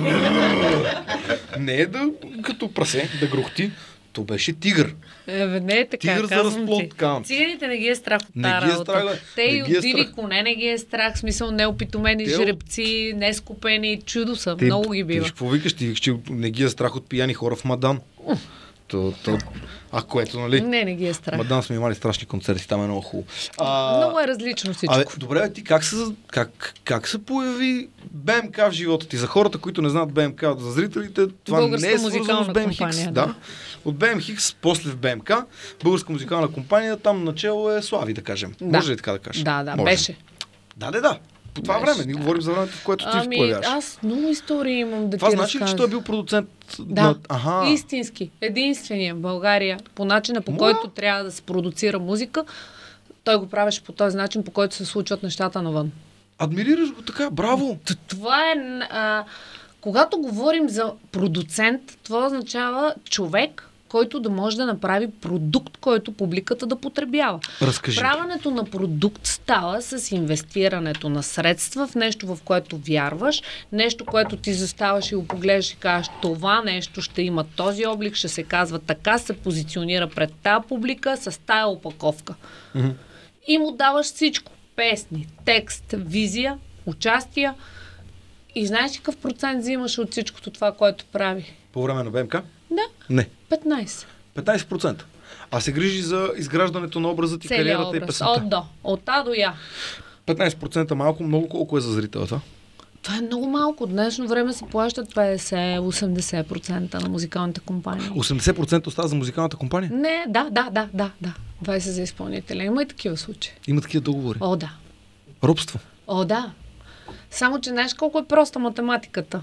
Не е да като прасе, да грохти. То беше тигър. Е, не е така, тигър за разплод, казвам. Циганите не ги е страх от тази работа. Те и от диви е коне не ги е страх, смисъл неопитомени Те... жеребци, нескопени, чудо са, Те... много ги бива. Ти какво викаш? Ти викаш, че не ги е страх от пияни хора в Мадан. То, то... А което, нали? Не, не ги е страх. Мадан сме имали страшни концерти, там е много хубаво. А... Много е различно всичко. А, добре, ти как се, как, как се появи БМК в живота ти? За хората, които не знаят БМК, за зрителите, това Българска не е свързано с БМХ. Да. Да. От БМХ, после в БМК, Българска музикална компания, там начало е Слави, да кажем. Да. Може ли така да кажем? Да, да, Може. беше. Да, да, да. По това беше, време. Ние да. говорим за времето, в което ти ами, появяваш. Аз много истории имам да това ти значи ли, разказвам. че той е бил продуцент? Да, на... Аха. истински. Единствения в България. По начина, по Муа? който трябва да се продуцира музика, той го правеше по този начин, по който се случват нещата навън. Адмирираш го така, браво! Това е... А, когато говорим за продуцент, това означава човек, който да може да направи продукт, който публиката да потребява. Разкажи. Правенето на продукт става с инвестирането на средства в нещо, в което вярваш, нещо, което ти заставаш и го погледаш и кажеш, това нещо ще има този облик, ще се казва така, се позиционира пред тази публика с тая опаковка. Mm-hmm. И му даваш всичко. Песни, текст, визия, участия. И знаеш ли какъв процент взимаш от всичкото това, което прави? По време на БМК? Да. Не. петнайсет. петнайсет процента. А се грижи за изграждането на образът и кариерата образ. И песента. От до. От А до Я. петнайсет процента малко, много колко е за зрителата? Това е много малко. В днешно време се плащат петдесет до осемдесет процента на музикалните компании. осемдесет процента остава за музикалната компания? Не, да, да, да, да, да. двайсет за изпълнителя. Има и такива случаи. Има такива договори? О, да. Робство? О, да. Само, че знаеш колко е проста математиката.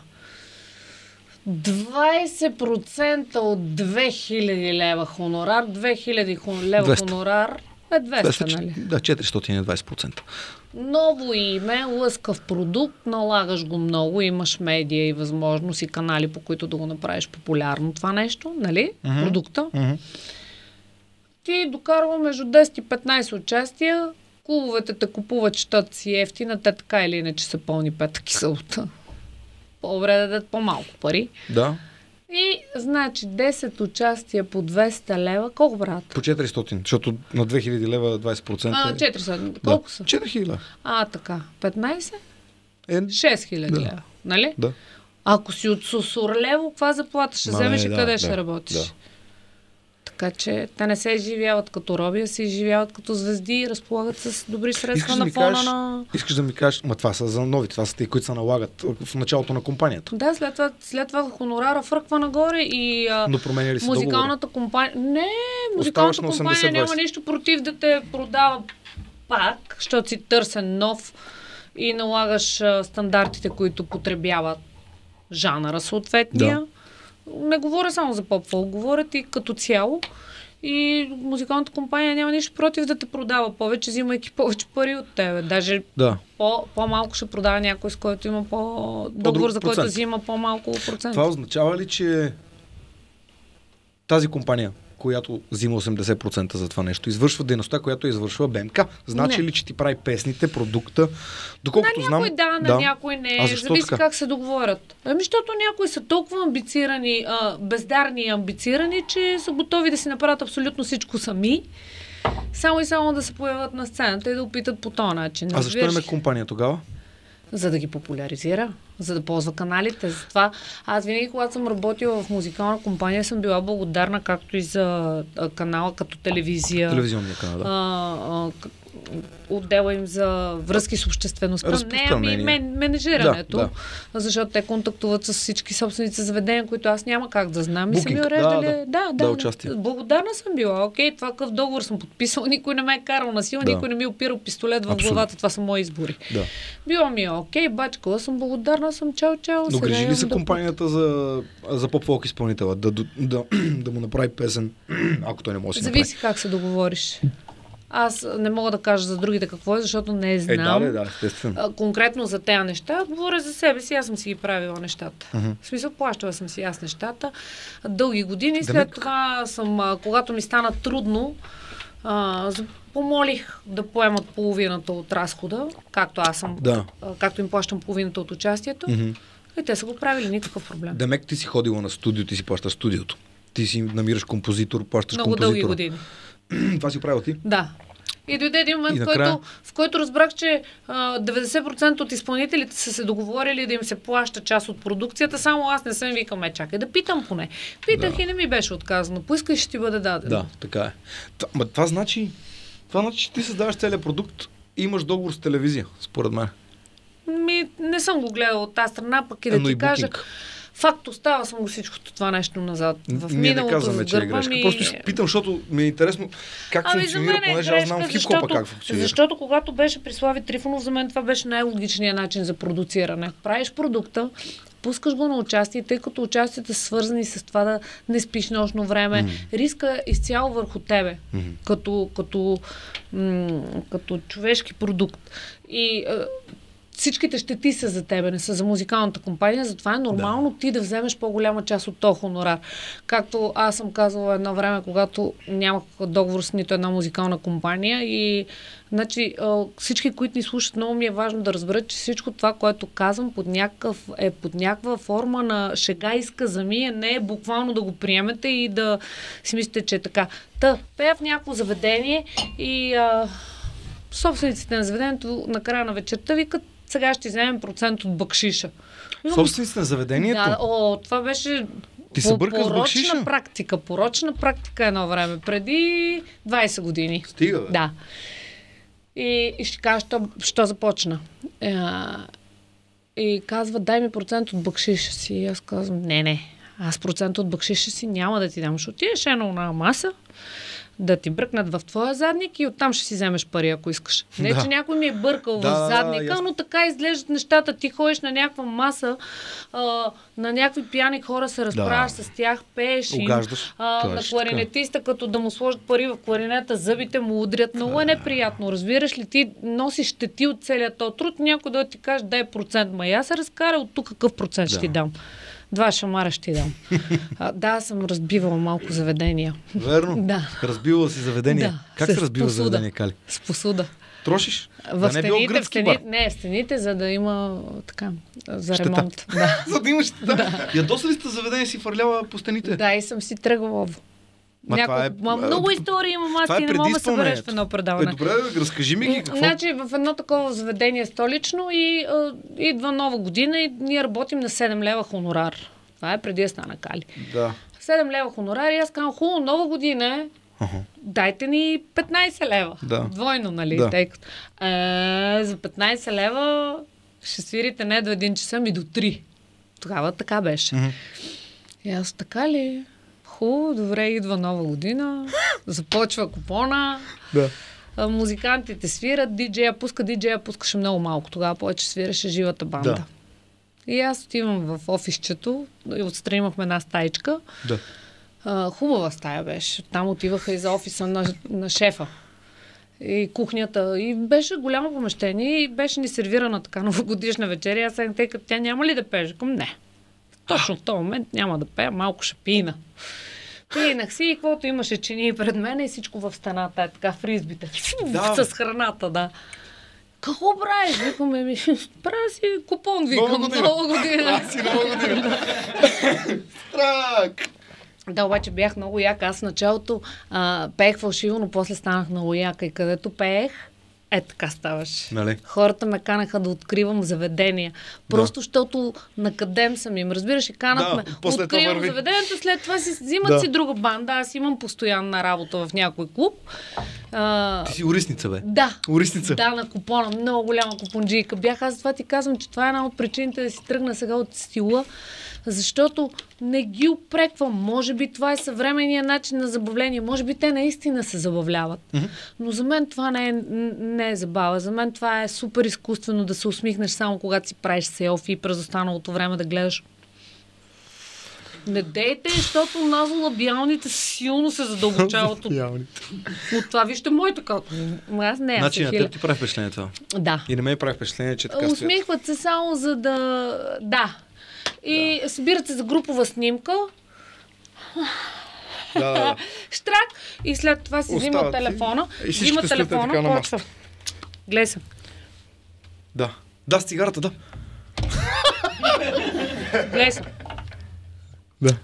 двайсет процента от две хиляди лева хонорар, две хиляди лева двеста хонорар е двеста, двеста, нали? Да, четиристотин и двайсет процента. Ново име, лъскав продукт, налагаш го много, имаш медия и възможност и канали, по които да го направиш популярно това нещо, нали? Mm-hmm. Продукта. Mm-hmm. Ти докарва между десет и петнайсет участия, клубовете те купуват, щат си ефтина, те така или иначе са пълни пета киселота. По-добре да дадат по-малко пари. Да. И значи десет участия по двеста лева, колко брат? По четиристотин, защото на две хиляди лева двайсет процента а, четиристотин. Колко да. Са? четири хиляди лева. А, така. петнайсет? Е... шест хиляди да. Лева. Нали? Да. Ако си от Сусурлево, каква заплата ще Ма, вземеш не, и къде да, ще да, работиш? Да. Така че те не се изживяват като роби, а се изживяват като звезди и разполагат с добри средства искаш на да фона кажеш, на... Искаш да ми кажеш, ма това са за нови, това са те, които се налагат в началото на компанията. Да, след това, след това хонорара фръква нагоре и а, но променя ли се музикалната договора? компания... Не, музикалната компания няма нищо против да те продава пак, защото си търсен нов и налагаш а, стандартите, които потребяват жанъра съответния. Да. Не говоря само за поп-фолк, говорят и като цяло. И музикалната компания няма нищо против да те продава повече, взимайки повече пари от тебе. Даже да. по, по-малко ще продава някой, с който има по-договор, за който взима по-малко процент. Това означава ли, че тази компания, която взима осемдесет процента за това нещо, извършва дейността, която извършва БМК? Значи не. ли, че ти прави песните, продукта? Доколкото на знам... някой да, на да. някой не. А защо зависи така? Как се договорят. Ами, защото някои са толкова амбицирани, а, бездарни и амбицирани, че са готови да си направят абсолютно всичко сами. Само и само да се появят на сцената и да опитат по този начин. А защо имаме компания тогава? За да ги популяризира, за да ползва каналите. Затова аз винаги, когато съм работила в музикална компания, съм била благодарна както и за канала като телевизия. Телевизионния канал, да. А, а, отдела им за връзки с обществеността. Не, ами мен, менеджирането. Да, да. Защото те контактуват с всички собственици заведения, които аз няма как да знам. Booking. И са ми уреждали. Да, да, да, да, да. Благодарна съм била. Окей, това какъв договор съм подписал. Никой не ме е карал на сила, да. Никой не ми е опирал пистолет в Абсолютно. главата. Това са мои избори. Да. Било ми е окей, бачкала съм, благодарна съм, чао, чао. Но грижи ли се да... компанията за, за поп-фолк изпълнителя? Да, да, да, да му направи песен, ако той не може да си Зависи как се договориш. Аз не мога да кажа за другите какво е, защото не знам. Е, да, да, естествено. Конкретно за тези неща, говоря за себе си, аз съм си ги правила нещата. Uh-huh. В смисъл, плащала съм си аз нещата дълги години. Да, след ме... това съм, когато ми стана трудно, а, помолих да поемат половината от разхода, както аз съм, да. както им плащам половината от участието. Uh-huh. И те са го правили, никакъв проблем. Демек, ти си ходила на студио, ти си плащаш студиото. Ти си намираш композитор, плащаш Много композитор. Много дълги години. Това си правил ти? Да. И дойде един момент, в накрая... който, в който разбрах, че а, деветдесет процента от изпълнителите са се договорили да им се плаща част от продукцията, само аз не съм викам, е, чакай да питам поне. Питах да. И не ми беше отказано. Поискай, ще ти бъде дадено. Да, така е. Това, това значи, това значи, че ти създаваш целият продукт и имаш договор с телевизия, според мен. Ми, не съм го гледала от тази страна, пък и да Но ти и кажа. Факт, остава съм го всичкото това нещо назад. В Ние миналото, не казваме, че е грешка. Ми... Просто ще питам, защото ми е интересно как ами функционира, е понеже аз знам в хип-хопа как функционира. Защото когато беше при Слави Трифонов, за мен това беше най-логичният начин за продуциране. Правиш продукта, пускаш го на участие, тъй като участията са свързани с това да не спиш нощно време. Mm. Риска е изцяло върху тебе, mm. като, като, м- като човешки продукт. И всичките щети са за тебе, не са за музикалната компания, затова е нормално да. Ти да вземеш по-голяма част от този хонорар. Както аз съм казвала едно време, когато нямах договор с нито една музикална компания и значи, всички, които ни слушат, много ми е важно да разберат, че всичко това, което казвам, под някакъв, е под някаква форма на шега и сказамия, не е буквално да го приемете и да си мислите, че е така. Та, пея в някакво заведение и а, собствениците на заведението на края на вечерта викат, сега ще вземем процент от бакшиша. Собствениците на заведението? Да, о, това беше Ти се бърка с бакшиша? Порочна практика. Порочна практика едно време. Преди двайсет години. Стига, бе. Да. И, и ще кажа, що, що започна. Е, и казва, дай ми процент от бакшиша си. И аз казвам, не, не. Аз процент от бакшиша си няма да ти дам. Ще отидеш едно на маса, да ти бръкнат в твоя задник и оттам ще си вземеш пари, ако искаш. Не, да. Че някой ми е бъркал да, в задника, да, но така изглеждат нещата. Ти ходиш на някаква маса, а, на някакви пияни хора се разправяш да. С тях, пееш им. А, на кларинетиста, като да му сложат пари в кларинета, зъбите му удрят. Много е неприятно. Разбираш ли, ти носиш щети от целият този труд, някой да ти каже, дай процент, ма я се разкара от тук какъв процент да. Ще ти дам. Два шамара ще ти дам. А, да, съм разбивала малко заведения. Верно? Да. Разбивала си заведения. Да. Как се разбива посуда. Заведение, Кали? С посуда. Трошиш? В да стените, не е бил стените, не, стените, за да има така, за щета. Ремонт. Да. За да имаш щета. Да. Ядоса ли сте заведение си фърлява по стените? Да, и съм си тръгвала. Ма Няко... е... Ма, много истории имам, аз ти е не мога да събереш в едно предаване. Е, добре, разкажи ми ги какво. Значи в едно такова заведение столично и а, идва нова година и ние работим на седем лева хонорар. Това е преди да стана Кали. Да. седем лева хонорар и аз казвам, хубаво, нова година е. Uh-huh. Дайте ни петнайсет лева. Да. Двойно, нали? Да. Тъй като, е, за петнайсет лева ще свирите не до един часа, ми до три. Тогава така беше. Uh-huh. И аз така ли? Хубаво, добре, идва нова година. Започва купона. Да. а, музикантите свират, диджея пуска, диджея пускаше много малко. Тогава повече свираше живата банда. Да. И аз отивам в офисчето, и отстрани имахме една стаичка. Да. А, хубава стая беше. Там отиваха и за офиса на, на шефа. И кухнята. И беше голямо помещение и беше ни сервирана така новогодишна вечеря. Аз съм тъй като тя няма ли да пее? Към не. Точно в този момент няма да пея, малко ще пина. Пинах си и каквото имаше чини пред мен и всичко в стената е така в ризбите. Да. С храната, да. Какво правиш? Викаме ми, правя си купон, викам. Нова година. Нова година. Правя си нова година. Страк! Да, обаче бях много яка. Аз в началото а, пеех фалшиво, но после станах много яка. И където пеех, е така ставаше. Нали? Хората ме канаха да откривам заведения. Просто, да. Защото накъдем съм им. Разбираш, и канахме. Да, откривам заведението, след това си взимат да. си друга банда. Аз имам постоянна работа в някой клуб. А, Ти си урисница, бе. Да. Урисница. Да, на купона. Много голяма купонджийка. Бях, аз това ти казвам, че това е една от причините да си тръгна сега от стила. Защото не ги упреквам. Може би това е съвременният начин на забавление. Може би те наистина се забавляват. Mm-hmm. Но за мен това не е, не е забава. За мен това е супер изкуствено да се усмихнеш само когато си правиш селфи и през останалото време да гледаш. Не дейте, защото назолабиалните силно се задълбочават от, от това. Вижте моето като. Аз не, аз значи на теб ти прави впечатление това? Да. И не ме прави впечатление, че така усмихват стоят. Се само за да... Да. И да. Събират се за групова снимка. Да, да. Штрак. И след това си взима телефона. Взима телефона, почва. Гледай се. Да. Да, с цигарата, да. Гледай се. Да.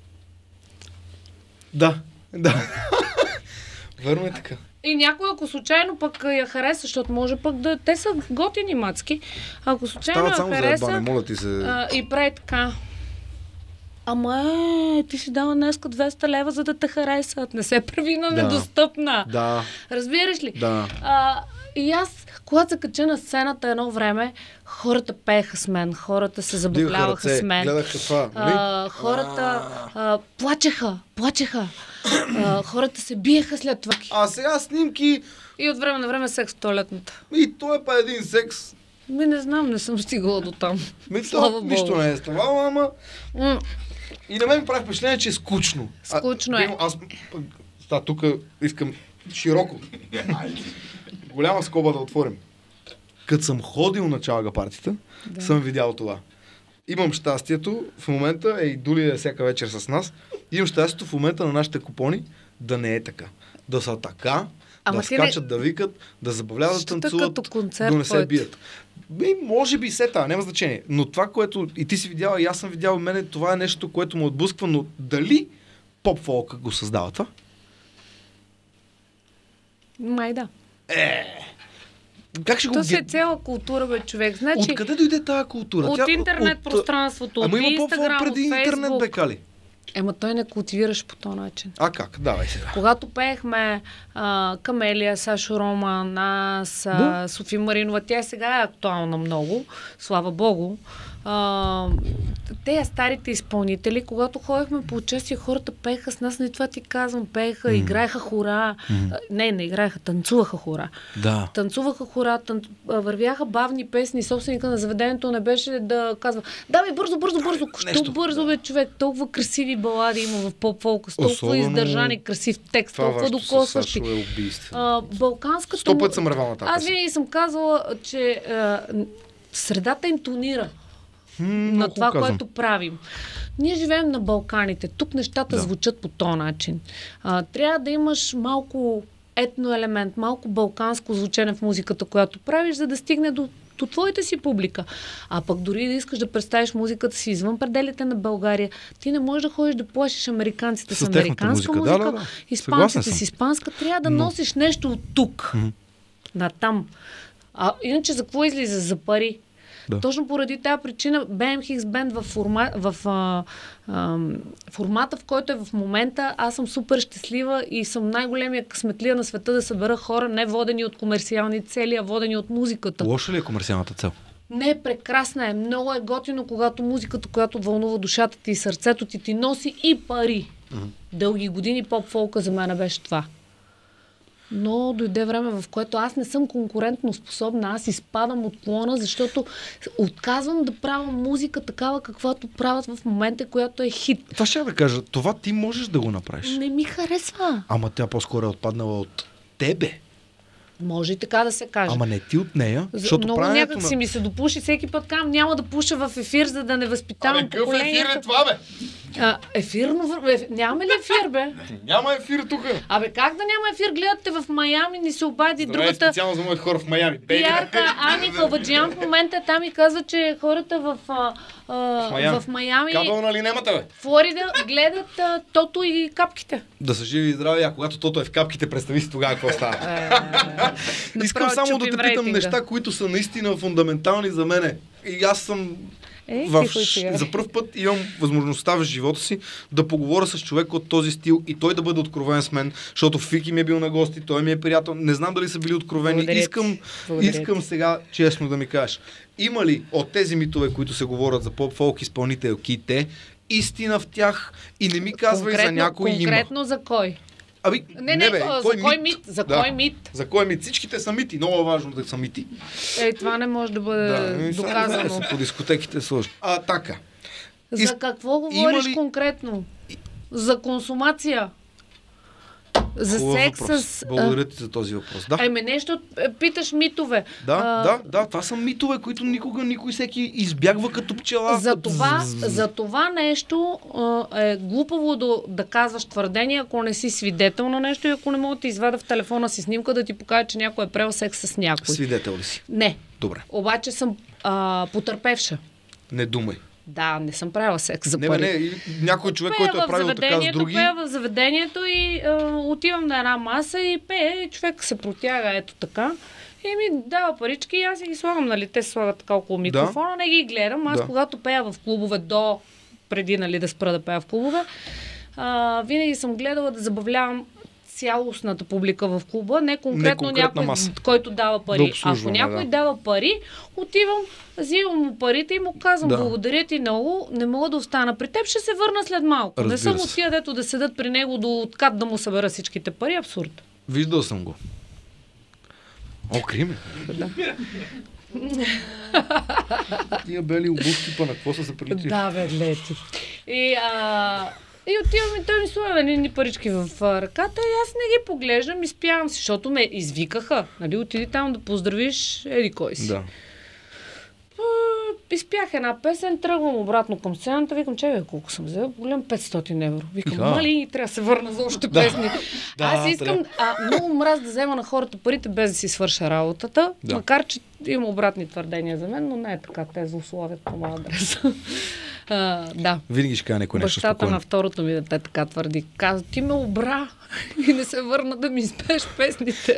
Да. Да. Върно е така. И някой, ако случайно пък я хареса, защото може пък да... Те са готини мацки. Ако случайно я хареса... Стават само за се... а, и прави така... Ама е, ти си дала днеска двеста лева, за да те харесат. Не се прави на да. недостъпна. Да. Разбираш ли? Да. А, и аз, когато се кача на сцената едно време, хората пееха с мен, хората се забавляваха с мен. Гледаха това, а, хората а, плачеха, плачеха. А, хората се биеха след това. А сега снимки... И от време на време секс в туалетната. И то е па един секс. Ми не знам, не съм стигала до там. Ми това нищо не е ставало, ама... Mm. И на мен ми прави впечатление, че е скучно. Скучно а, е. Аз да, тук искам широко. Голяма скоба да отворим. Като съм ходил на чалга партията, да. Съм видял това. Имам щастието, в момента, е и Дули е всяка вечер с нас, имам щастието в момента на нашите купони да не е така. Да са така, ама да скачат, не... да викат, да забавляват, да танцуват, да не се бият. И може би се това, няма значение. Но това, което и ти си видяла, и аз съм видял, мене това е нещо, което му отблъсква, но дали поп-фолка го създава това? Май да. Е, как ще То го... си е цяла култура, бе, човек. Значи, откъде дойде тази култура? От Тя, интернет от... пространството, Ама от Инстаграм, преди от Фейсбук. интернет, бе, Кали? Ема той не култивираш по този начин. А как? Давай сега. Когато пеехме а, Камелия, Сашо Роман, аз, а, Софи Маринова, тя сега е актуална много, слава богу. А, те старите изпълнители, когато ходихме по участие, хората пееха с нас, не това ти казвам, пееха, mm. играеха хора. Mm. Не, не играеха, танцуваха хора. Да. Танцуваха хора, тан... вървяха бавни песни, собственика на заведението не беше да казва: давай бързо, бързо, бързо, що бързо, бе, човек, толкова красиви балади има в поп-фолка, толкова особено... издържани, красив текст, толкова докосващи. Е Балканската... Сто път съм ревал на тази. Аз винаги съм казала, че а, средата интонира на това, казвам. което правим. Ние живеем на Балканите. Тук нещата да. звучат по този начин. А, трябва да имаш малко етно елемент, малко балканско звучене в музиката, която правиш, за да стигне до, до твоята си публика. А пък дори да искаш да представиш музиката си извън пределите на България, ти не можеш да ходиш да плашиш американците с, с американска музика, музика, да, да, да. Испанците с испанска. Трябва да Но... носиш нещо от тук. Mm-hmm. Натам. А иначе за какво излиза? За пари. Да. Точно поради тази причина би ем Hicks Band в, форма, в а, а, формата, в който е в момента, аз съм супер щастлива и съм най-големия късметлия на света да събера хора, не водени от комерциални цели, а водени от музиката. Лоша ли е комерциалната цел? Не, прекрасна е. Много е готино, когато музиката, която вълнува душата ти и сърцето ти, ти носи и пари. Mm-hmm. Дълги години поп-фолка за мен беше това. но дойде време, в което аз не съм конкурентно способна, аз изпадам от клона, защото отказвам да правя музика такава, каквато правят в момента, която е хит. Това ще да кажа, това ти можеш да го направиш. Не ми харесва. Ама тя по-скоро е отпаднала от тебе. Може и така да се каже. Ама не ти от нея, защото много правенето някак на... си ми се допуши, всеки път казвам, няма да пуша в ефир, за да не възпитавам поколението. Ефир е това, бе? А, ефирно... Еф... Нямаме ли ефир, бе? Няма ефир тук. Абе, как да няма ефир? Гледате в Майами, ни се обади Здравей, другата... специално за моите хора в Майами. Пиарка Ани Калбаджиян в момента там и казва, че хората в, а, а, в Майами, в Майами Кабел на линемата, бе? Флорида гледат а, Тото и капките. Да са живи и здрави, а когато Тото е в капките, представи си тогава какво става. Искам само да те питам неща, които са наистина фундаментални за мене. И аз съм... Е, в... За пръв път имам възможността в живота си да поговоря с човек от този стил и той да бъде откровен с мен, защото Фики ми е бил на гости, той ми е приятел. Не знам дали са били откровени. Благодаря. Искам, искам сега честно да ми кажеш. Има ли от тези митове, които се говорят за поп-фолк изпълнителките, истина в тях и не ми казвай за някой има? Конкретно за кой? Аби, не, не, не бе, за кой кой мит? мит? За да. кой мит? За кой мит? Всичките са мити. Много е важно да са мити. Е, това не може да бъде Да, доказано. Само, по дискотеките сложно. А, така. За Из... какво говориш ли... конкретно? За консумация? За Хубав секс въпрос. с... Благодаря ти за този въпрос. Да. Еми нещо, питаш митове. Да, а... да, да, това са митове, които никога никой всеки избягва като пчела. За това, за това нещо а, е глупаво да, да казваш твърдение, ако не си свидетел на нещо и ако не мога да ти извада в телефона си снимка да ти покаже, че някой е прел секс с някой. Свидетел ли си? Не. Добре. Обаче съм а, потърпевша. Не думай. Да, не съм правила секс за не, пари. Не, не, някой човек, пея който е правил така с други... Пея в заведението и а, отивам на една маса и пея и човек се протяга ето така и ми дава парички и аз си ги слагам, нали, те се слагат така около микрофона, да. Не ги гледам. Аз да. Когато пея в клубове до преди, нали, да спра да пея в клубове, а, винаги съм гледала да забавлявам цялостната публика в клуба, не конкретно не някой, маса. Който дава пари. Да, ако някой да. дава пари, отивам, взимам му парите и му казвам, да. Благодаря ти много, не мога да остана при теб, ще се върна след малко. Разбира не съм от тия, дето да седат при него до откат да му събера всичките пари, абсурд. Виждал съм го. О, Криме. Да. Тия бели обувки, па на какво са се приличили? Да, бе, гледайте. И, а... И отивам и той ми слага ни парички в а, ръката и аз не ги поглеждам, изпявам си, защото ме извикаха. Нали, отиди там да поздравиш еди кой си. Да. Изпях една песен, тръгвам обратно към сцената, викам, че бе, колко съм взела? Голям петстотин евро. Викам, да. Мали, трябва да се върна за още да. песни. Да, аз искам, а, много мраз да взема на хората парите, без да си свърша работата, да. Макар че има обратни твърдения за мен, но не е така, те злословят по моя адрес. Uh, да. Винаги ще кажа някой нещо спокойно. Бащата на второто ми дете така твърди. Каза, ти ме обра и не се върна да ми изпееш песните.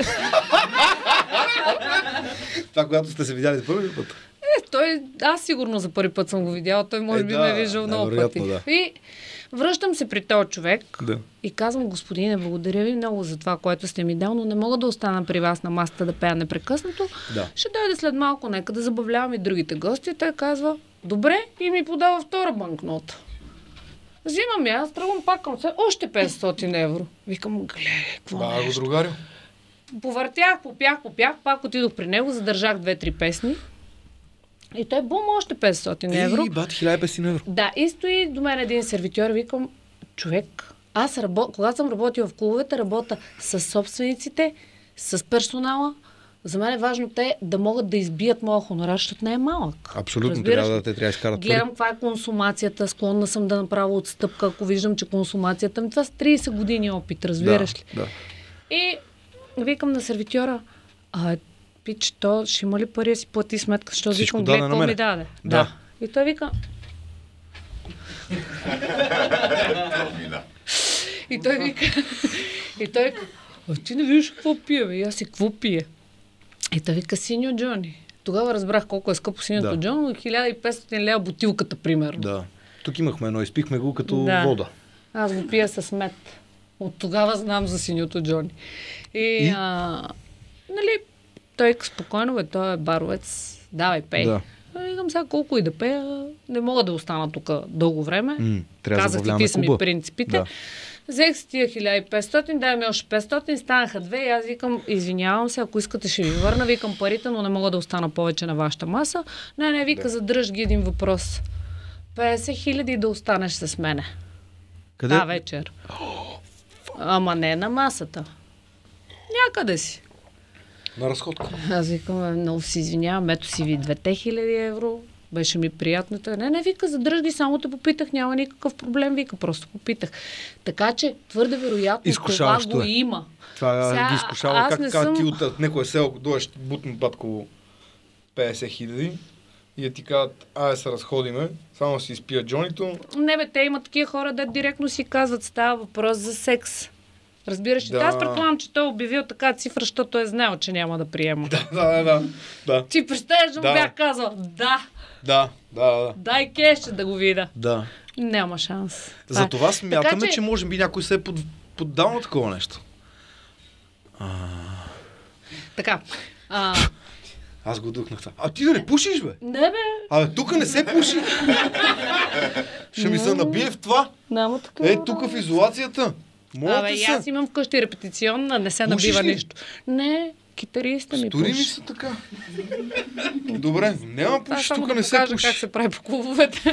Това, когато сте се видяли за първи път? Е, той, аз сигурно за първи път съм го видяла, той може е, би да, ме е виждал да, много пъти. Да. И връщам се при този човек да. И казвам, господине, благодаря ви много за това, което сте ми дал, но не мога да остана при вас на масата да пея непрекъснато. Да. Ще дойде след малко, нека да забавлявам и другите гости. Той казва, добре, и ми подава втора банкнота. Взимам я, аз тръгвам пак към се, още петстотин евро. Викам, гледай, какво да, нещо. Го другарю. Повъртях, попях, попях, пак отидох при него, задържах две-три песни. И той бум още петстотин евро. И бат, хиляда и петстотин евро. Да, и стои до мен един сервитьор, викам, човек, аз работ... когато съм работила в клубовете, работя с собствениците, с персонала. За мен е важно те да могат да избият моя хонорар, защото не е малък. Абсолютно, разбираш? трябва да те трябва да изкарат. Гледам каква е консумацията, склонна съм да направя отстъпка, ако виждам, че консумацията ми, това са трийсет години опит, разбираш ли? Да, да. И викам на сервитьора, а пич, то ще има ли пари да си плати сметка, защото викам, гледай, какво ми даде. Да. да. И той вика... И той вика... И той вика, а ти не виждаш какво пие, бе? И аз си, какво пие? И той вика, синьо Джони. Тогава разбрах колко е скъпо синьото да. Джони, хиляда и петстотин лева бутилката, примерно. Да. Тук имахме едно, изпихме го като да. Вода. Аз го пия с мед. От тогава знам за синьото Джони. И, и? А, нали, той спокойно, бе, той е баровец, давай, пей. Да. Викам сега колко и да пея, не мога да остана тук дълго време. М, казах ти, ти са ми принципите. Да. взех си тия хиляда и петстотин, дай ми още петстотин, станаха две и аз викам, извинявам се, ако искате ще ви върна, викам парите, но не мога да остана повече на вашата маса. Не, не, вика, да. Задръж ги един въпрос. петдесет хиляди да останеш с мене. Къде? Да, вечер. Ама не на масата. Някъде си. На разходка. Аз викам, много си извинявам, ето си ви двете хиляди евро. Беше ми приятно. Не, не, вика, задръж ги, само те попитах, няма никакъв проблем, вика, просто попитах. Така че твърде вероятно това го е. има. Това Сега, ги изкушава. Как, как съм... ти от някое село дойдеш бутнат батко петдесет хиляди и ти казват, айде се разходиме, само си изпия джонито. Не бе, те имат такива хора, да директно си казват, става въпрос за секс. Разбираш ли? Да. Аз предполагам, че той е обявил така цифра, защото е знаел, че няма да приема. Да, да, да. да. Ти представяш да му бях казал, да. Да, да, да. Дай кеше да го видя. Да. Няма шанс. За това смятаме, така, че... че може би някой се е под, поддал на такова нещо. А... Така. А... Аз го духнах това. А ти да не пушиш, бе? Не, бе. Абе, тук не се пуши. Ще ми се набие в това. Няма такова. Е, тук в изолацията. Моля Абе, се. аз имам вкъщи репетиционна, не се Пушиш набива ли? Нищо. Не, китариста ми Стори пуши. ми се така. Добре, няма пушиш, тук да не се пуши. как се прави по клубовете.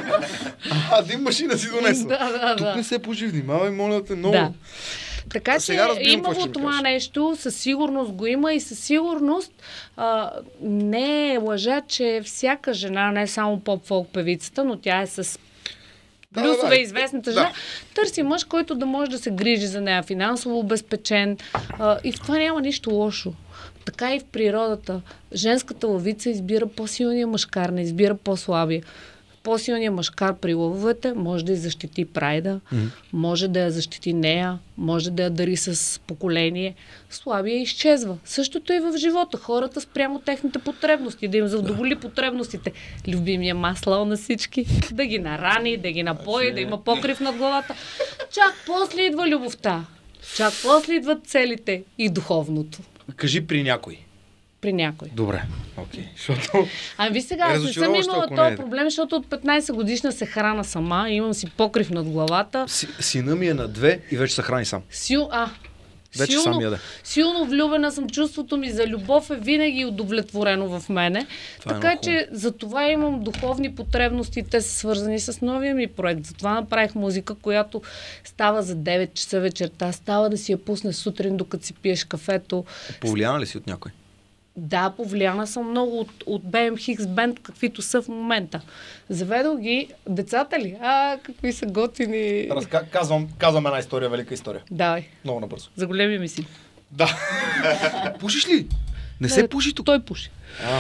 А, дим машина си донесла. Да, да, тук да. не се пуши, внимавай, моля те, много. Да. Така че има го това нещо, със сигурност го има и със сигурност а, не е лъжа, че всяка жена, не само поп-фолк певицата, но тя е с плюсове да, да, известната жена, да. Търси мъж, който да може да се грижи за нея, финансово обезпечен а, и в това няма нищо лошо. Така и в природата. Женската лъвица избира по-силния мъжкар, не избира по-слабия. По-силният мъжкар при лъвовете може да я защити прайда, mm-hmm. може да я защити нея, може да я дари с поколение. Слабия изчезва. Същото е в живота. Хората спрямо техните потребности, да им задоволи да. потребностите. Любимия масло на всички, да ги нарани, да ги напои, да има покрив над главата. Чак после идва любовта. Чак после идват целите и духовното. Кажи при някой. При някой. Добре, окей. Okay. Защото... Ами ви сега, аз не съм имала този проблем, защото от петнайсет годишна се храна сама, имам си покрив над главата. Си, сина ми е на две и вече се храни сам. Сил... А, вече силно, сам яде. Силно влюбена съм, чувството ми за любов е винаги удовлетворено в мене. Това така е че за това имам духовни потребности, те са свързани с новия ми проект. Затова направих музика, която става за девет часа вечерта, става да си я пусне сутрин, докато си пиеш кафето. Повлияна ли си от някой? Да, повлияна съм много от, от би ем Hicks Band, каквито са в момента. Заведох ги децата ли? А, какви са готини. Разка... Казвам, казвам една история, велика история. Давай. Много набързо. За големи ми си. Да. Пушиш ли? Не, не се пуши тук. Той пуши. А.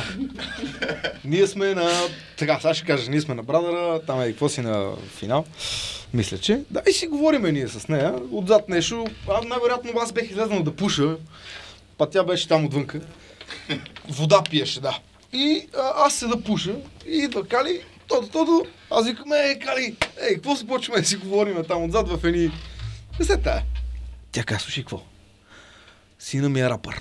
Ние сме на... Така, сега ще кажа, ние сме на Брадъра, там е какво си на финал. Мисля, че... Да, и си говориме ние с нея. Отзад нещо. А, най-вероятно аз бех излезнал да пуша. Па тя беше там отвънка. Вода пиеше, да. И а, аз се да пуша и идва Кали, тото, тото, аз викам, ей, Кали, ей, какво се почваме да си говорим там отзад в едни... Не се тая. Тя казва, слушай, какво? Сина ми е рапър.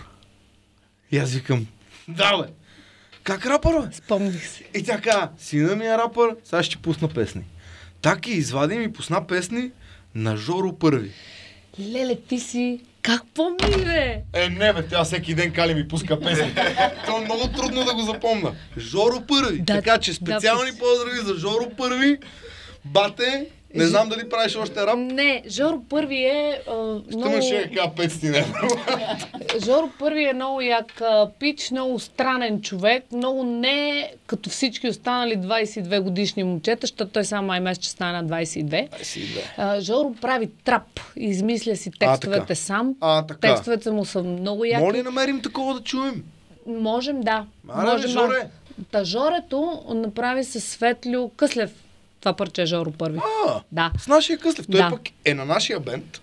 И аз викам, да, бе. Как рапър, бе? Спомних си. И тя казва, сина ми е рапър, сега ще пусна песни. Так и извади ми пусна песни на Жоро Първи. Леле, ти си... Как помни, бе? Е, не, бе, тя всеки ден Кали ми пуска песни. То е много трудно да го запомна. Жоро Първи. Да, така че специални да, поздрави за Жоро Първи. Бате, не Ж... знам дали правиш още рап. Не, Жоро Първи е а, много... Ще ме ще е петстотин евро. Жоро Първи е много як а, пич, много странен човек, много не като всички останали двайсет и две годишни момчета, защото той само май месец, че стана двайсет и две. двайсет и две. А, Жоро прави трап, измисля си текстовете а, сам. А, така. Текстовете му са много яки. Моля намерим такова да чуем. Можем, да. А, Можем, Жоре. Та Жорето направи със Светлю Къслев. Това парче е Жоро Първи. А, да. С нашия Къслев. Той да. пък е на нашия бенд.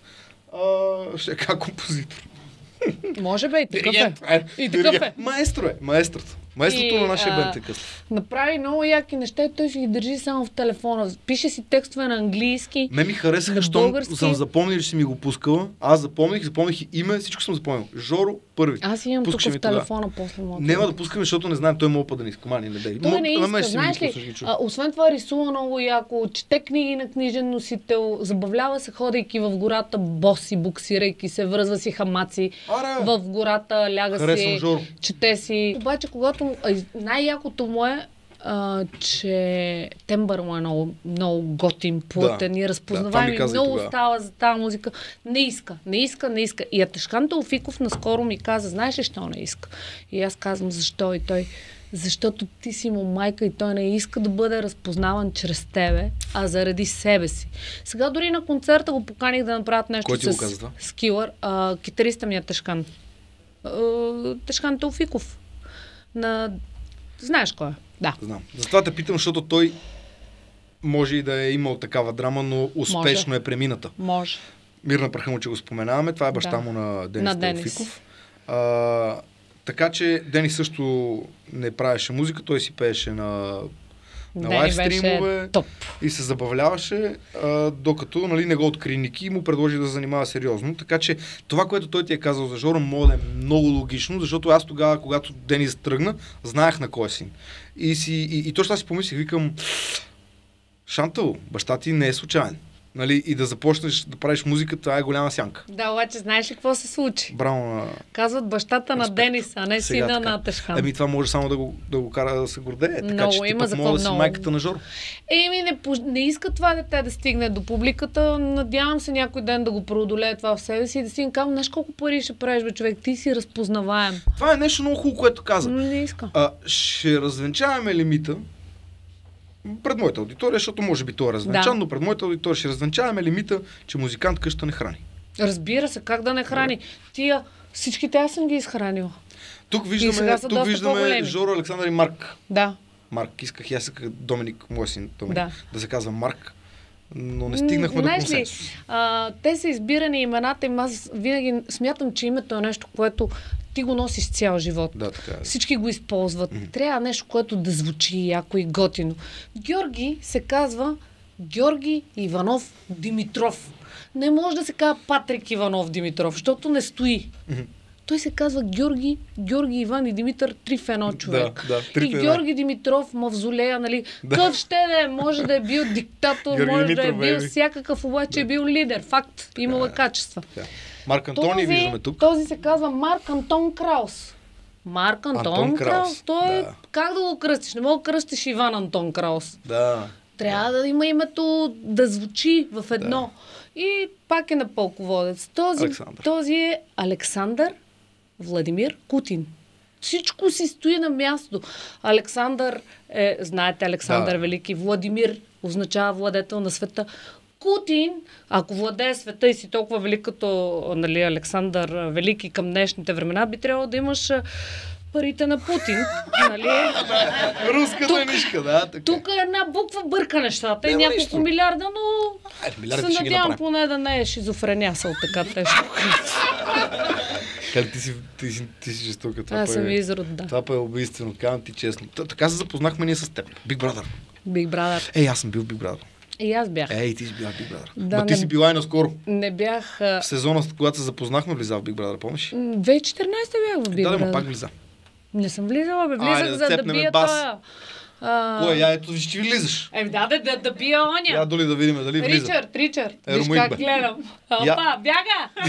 А, ще е как композитор. Може бе, и такъв е. И такъв е. Маестро е. Маестрото. Маестото на нашия бенд е Къслев. Направи много яки неща и той си ги държи само в телефона. Пише си текстове на английски. Ме ми харесаха, щом съм запомнил, че си ми го пускала. Аз запомних, запомних и име, всичко съм запомнил. Жоро първи. Аз имам тук в телефона после мога. Няма да пускаме, защото не знаем, той мога па да не иска. Мани, не дай. Той не иска, знаеш ли, а, освен това рисува много яко, чете книги на книжен носител, забавлява се, ходейки в гората, боси, буксирайки се, връзва си хамаци Аре, в гората, ляга харесвам си, Жоро. чете си. Обаче, когато най-якото му е, Uh, че тембър му е много, много готин, плътен и разпознаваем да, и много става за тази музика. Не иска, не иска, не иска. И Атешкан Теофиков наскоро ми каза, знаеш ли, що не иска? И аз казвам, защо? И той, защото ти си му майка и той не иска да бъде разпознаван чрез тебе, а заради себе си. Сега дори на концерта го поканих да направят нещо с Скилър. Uh, китариста ми е Атешкан. Uh, Атешкан Теофиков. На... Знаеш кой е? Да. Знам. Затова те питам, защото той може и да е имал такава драма, но успешно може. Е премината. Може. Мирна праха му, че го споменаваме. Това е баща да. му на Денис, на Денис. Теофиков. А, така че Денис също не правеше музика, той си пееше на, на лайвстримове и се забавляваше, а, докато нали, не го откри Ники и му предложи да занимава сериозно. Така че това, което той ти е казал за Жоро, може да е много логично, защото аз тогава, когато Денис тръгна, знаех на кой е син. И, си, и, и точно аз си помислих, викам, Шантъл, баща ти не е случайен. Нали, и да започнеш да правиш музика, това е голяма сянка. Да, обаче знаеш ли какво се случи? Браво на... Казват бащата на Денис, а не сина на Атешкан. Еми това може само да го, да го кара да се гордее. Така много, че ти пък може да си майката на Жоро. Еми не, не иска това дете да стигне до публиката. Надявам се някой ден да го преодолее това в себе си и да си им казвам, знаеш колко пари ще правиш, бе, човек, ти си разпознаваем. Това е нещо много хубаво, което каза. Не иска. А, ще развенчаваме лимита пред моята аудитория, защото може би то е развенчан, да. Но пред моята аудитория ще развенчаваме лимита, че музикант къща не храни. Разбира се, как да не храни. Да. Тия, всичките аз съм ги изхранила. Тук виждаме, тук виждаме Жоро, Александър и Марк. Да. Марк, исках и аз исках Доминик, моя син Доминик, да. да се казва Марк, но не стигнахме Знаеш до консенсус. Ли, а, те са избирани имената им, аз винаги смятам, че името е нещо, което ти го носиш цял живот. Да, така е. Всички го използват. Mm-hmm. Трябва нещо, което да звучи яко и готино. Георги се казва Георги Иванов Димитров. Не може да се казва Патрик Иванов Димитров, защото не стои. Mm-hmm. Той се казва Георги, Георги Иван и Димитър три в едно човек. Да, да, и Георги Димитров, мавзолея, нали? Да. Къв ще да е, може да е бил диктатор, Георги може Димитров, да е бил бе. всякакъв, обаче е бил лидер. Факт. Имала да, качества. Да. Марк Антон ни виждаме тук. Този се казва Марк Антон Краус. Марк Антон, Антон Краус. Краус. Той е, да. Как да го кръстиш? Не мога да кръстиш Иван Антон Краус. Да. Трябва да има името да звучи в едно. Да. И пак е на пълководец. Този, този е Александър Владимир Кутин. Всичко си стои на място. Александър е, знаете, Александър да. Велики. Владимир означава владетел на света. Кутин, ако владее света и си толкова велик като нали, Александър Велики към днешните времена, би трябвало да имаш парите на Путин. Нали? Руската нишка, да. Така. Тук е една буква бърка нещата и няколко нищо. Милиарда, но Айде, милиарда се надявам поне да не е шизофрениасъл така тежко. Кали, ти си, ти си, ти си жестока. Това Аз съм е, изрод, да. Това е убийствено, казвам ти честно. Така се запознахме ние с теб. Big Brother. Big Brother. Ей, аз съм бил Big Brother. И аз бях. Ей, ти си била Big Brother. Да, Ма ти не, си била и наскоро. Не бях... В сезона, когато се запознахме, влиза в Big Brother, помниш? две хиляди и четиринадесета бях в Big Brother. Да, да, пак влиза. Не съм влизала, бе. Влизах Айде, за да, да бия това. А... Кой? Я ето, виж, че влизаш. Еми да, да, да, да бия оня. Я доли да видим дали влиза. Ричард, Ричард. Е, виж как гледам. Опа, я... бяга!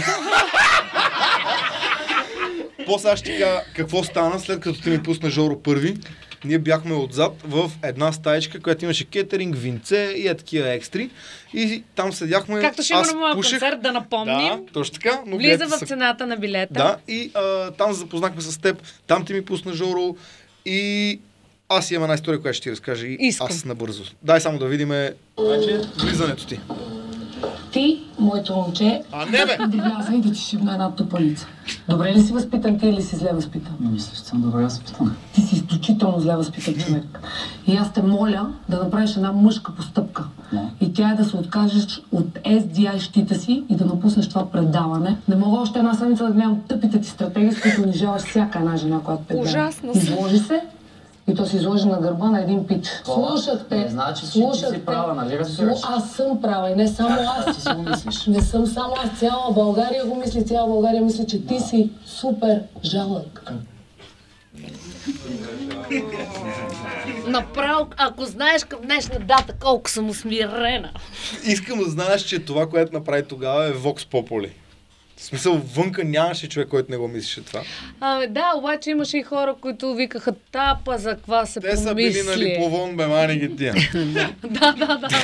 После аз ще кажа какво стана след като ти ми пусна Жоро първи. Ние бяхме отзад в една стаечка, която имаше кетеринг, винце и е такива екстри. И там седяхме. Както ще има на моя концерт, да напомним. Да, точно така. Но влиза в цената на билета. Да, и а, там се запознахме с теб. Там ти ми пусна Жоро. И аз имам една история, която ще ти разкажа и Искам. Аз набързо. Дай само да видим влизането ти. Ти моето момче, а, не, бе. да вляза и да ти шибна една тупаница. Добре ли си възпитан ти или си зле възпитан? Мисля, че съм добре възпитан. Ти си изключително зле възпитан човек. И аз те моля да направиш една мъжка постъпка. No. И тя е да се откажеш от Ес Ди Ай щита си и да напуснеш това предаване. Не мога още една седмица да гледам тъпите ти стратегии, с които унижаваш всяка една жена, която те гледа. Ужасно. Изложи се и то се изложи на гърба на един пич. Това Слушах те. не значи, че слушах ти си те. права, нали разбираш? Слу- Аз съм права и не само аз. Ти си го мислиш. Не съм само аз, цяла България го мисли, цяла България мисли, че ти си супер жалък. Направо, ако знаеш към днешна дата колко съм усмирена. Искам да знаеш, че това, което направи тогава е Vox Populi. В смисъл, вънка нямаше човек, който не го мислеше това. Ами да, обаче имаше и хора, които викаха тапа за каква се Те помисли. са били на Липовон, бе, мани ги тия. Да, да, да.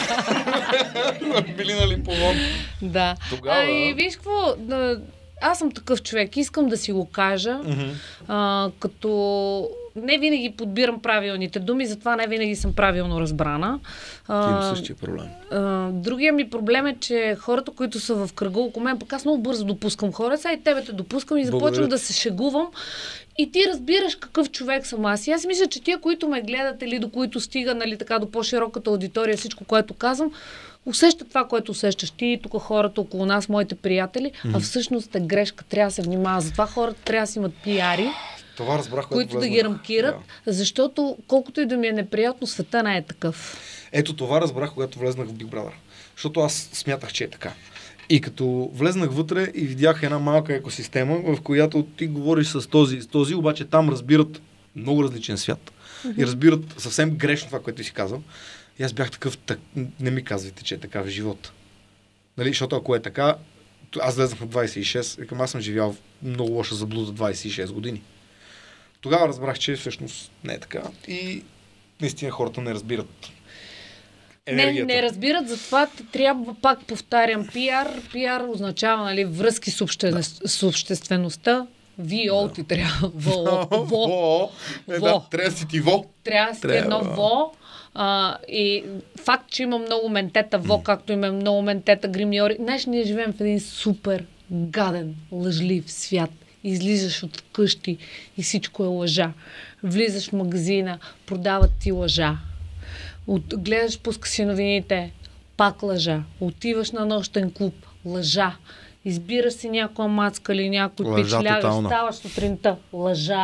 Били на Липовон. Да. Тогава... А, и виж какво, да, аз съм такъв човек, искам да си го кажа, Mm-hmm. а, като не винаги подбирам правилните думи, затова не винаги съм правилно разбрана. Ти имам същия проблем. А, другия ми проблем е, че хората, които са в кръга около мен, пък аз много бързо допускам хора, сега и тебе те допускам и започвам Благодаря. да се шегувам. И ти разбираш какъв човек съм аз. И аз мисля, че тия, които ме гледат или до които стига, нали, така, до по-широката аудитория, всичко, което казвам, усещат това, което усещаш ти, тук хората около нас, моите приятели, mm-hmm. а всъщност е грешка, трябва да се внимава. Затова хората трябва да си имат пиари, Това разбрах, които да влезнах. ги рамкират, да. Защото колкото и да ми е неприятно, света не е такъв. Ето това разбрах, когато влезнах в Big Brother. Защото аз смятах, че е така. И като влезнах вътре и видях една малка екосистема, в която ти говориш с този, с този, обаче там разбират много различен свят. Mm-hmm. И разбират съвсем грешно това, което ти си казал. И аз бях такъв, так... не ми казвайте, че е така в живота. Нали? Защото ако е така, аз влезнах на двайсет и шест, и към аз съм живял много лоша заблуда двайсет и шест години. Тогава разбрах, че всъщност не е така. И наистина хората не разбират енергията. Не, не разбират, затова трябва, пак повтарям, пиар. Пиар означава, нали, връзки с, обще... да. с обществеността. Ви о ти трябва. Во. Во. Е, да, трябва да си ти во. Трябва да си едно во. А, и факт, че има много ментета во, mm. както има много ментета гримьори. Знаеш, ние живеем в един супер гаден, лъжлив свят. Излизаш от къщи и всичко е лъжа. Влизаш в магазина, продават ти лъжа. От, гледаш, пуска си новините, пак лъжа. Отиваш на нощен клуб, лъжа. Избираш си някоя мацка или някой пич, лягаш, ставаш сутринта, лъжа.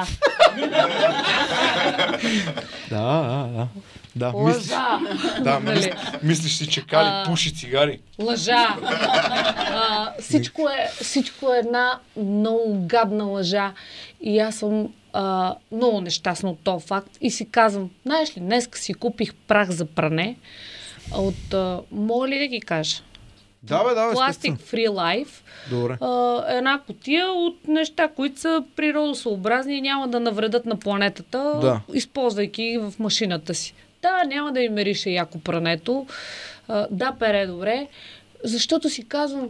Да, да, да. Да, лъжа. Мислиш, да, мислиш, мислиш си, че Кали а, пуши цигари. Лъжа. А, всичко, е, всичко е една много гадна лъжа. И аз съм а, много нещастна от този факт. И си казвам, знаеш ли, днеска си купих прах за пране от, а, мога ли да ги кажа? Да, бе, да, Plastic Free Life. Добре. А, една кутия от неща, които са природосъобразни и няма да навредят на планетата, да. използвайки ги в машината си. Да, няма да ми мирише яко прането. А, да, пере добре. Защото си казвам,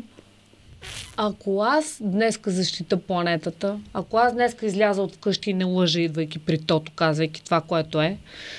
ако аз днеска защита планетата, ако аз днеска изляза от вкъщи и не лъжа, идвайки при тото, казвайки това, което е,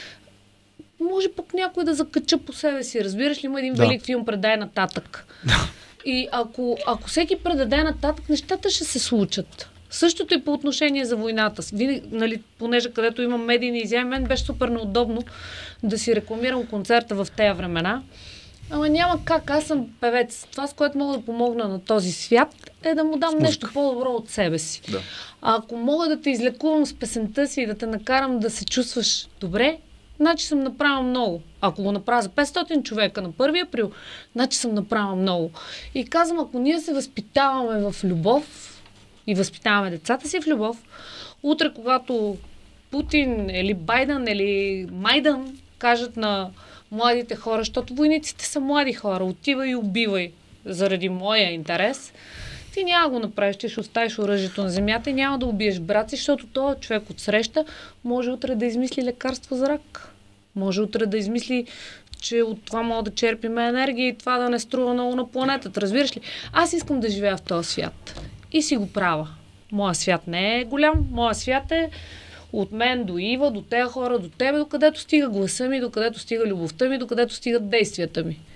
може пък някой да закача по себе си. Разбираш ли, има един да. велик филм "Предай нататък". Да. И ако, ако всеки предаде нататък, нещата ще се случат. Същото и по отношение за войната. Винаги, нали, понеже където имам медийни изяви, мен беше супер неудобно да си рекламирам концерта в тези времена. Ама няма как, аз съм певец. Това, с което мога да помогна на този свят, е да му дам нещо по-добро от себе си. Да. А ако мога да те излекувам с песента си и да те накарам да се чувстваш добре, значи съм направила много. Ако го направя за петстотин човека на първи април, значи съм направила много. И казвам, ако ние се възпитаваме в любов и възпитаваме децата си в любов, утре, когато Путин или Байден или Майдан кажат на младите хора, защото войниците са млади хора, отивай и убивай заради моя интерес, ти няма го направиш, ти ще оставиш оръжието на земята и няма да убиеш брат си, защото този човек отсреща може утре да измисли лекарство за рак. Може утре да измисли, че от това мога да черпиме енергия и това да не струва много на планетата. Разбираш ли? Аз искам да живея в този свят. И си го правя. Моя свят не е голям. Моя свят е от мен до Ива, до тези хора, до тебе, докъдето стига гласа ми, докъдето стига любовта ми, докъдето стигат действията ми.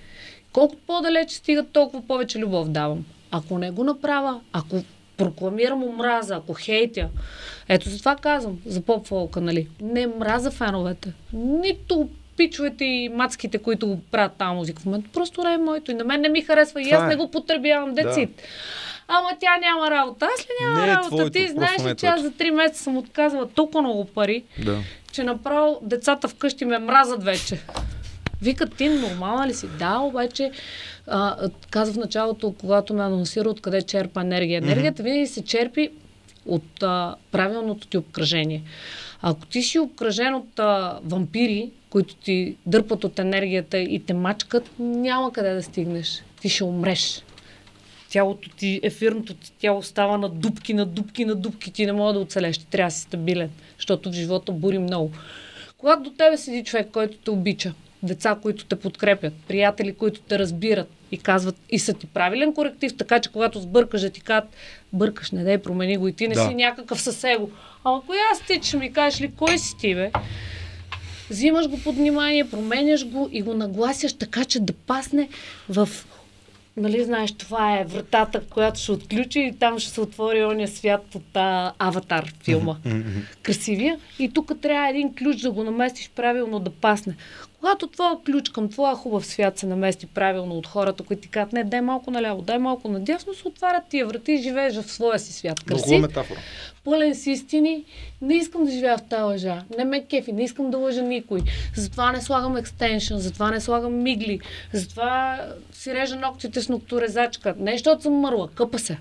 Колкото по-далече стигат, толкова повече любов давам. Ако не го направя, ако прокламирам омраза, ако хейтя, ето за това казвам, за поп-фолка, нали? Не мраза феновете. Нито пичовете и мацките, които правят тази музика в момента. Просто не е моето и на мен не ми харесва и аз е. не го потребявам децит. Да. Ама тя няма работа. Аз ли няма не работа? Твоето, ти знаеш ли, че аз за три месеца съм отказала толкова много пари, да. че направо децата вкъщи ме мразат вече. Викат, ти нормална ли си? Да, обаче а, казах в началото, когато ме анонсира откъде черпа енергия. Енергията mm-hmm. винаги се черпи от а, правилното ти обкръжение. Ако ти си обкръжен от а, вампири, които ти дърпат от енергията и те мачкат, няма къде да стигнеш. Ти ще умреш. Тялото ти, ефирното ти тяло става на дупки, на дупки, на дупки. Ти не мога да оцелеш. Ти трябва да си стабилен, защото в живота бури много. Когато до тебе седи човек, който те обича, деца, които те подкрепят, приятели, които те разбират и казват и са ти правилен коректив, така че когато сбъркаш да ти кажат, бъркаш, не дай промени го и ти не да. си някакъв със его. Ама коя си ти, че ми кажеш ли, кой си ти, бе? Взимаш го под внимание, променяш го и го нагласяш така, че да пасне в... Нали знаеш, това е вратата, която ще отключи и там ще се отвори ония свят от а, Аватар филма. Красивия. И тук трябва един ключ да го наместиш правилно да пасне. Когато твоя ключ към твоя хубав свят се намести правилно от хората, които ти казват, не, дай малко наляво, дай малко надясно, се отварят тия врати и живееш в своя си свят. Красив, метафора. Пълен с истини. Не искам да живея в тази лъжа. Не ме кефи, не искам да лъжа никой. Затова не слагам екстеншън, затова не слагам мигли, затова си режа ногтите с ногторезачка. Не, защото съм мърла, къпа се.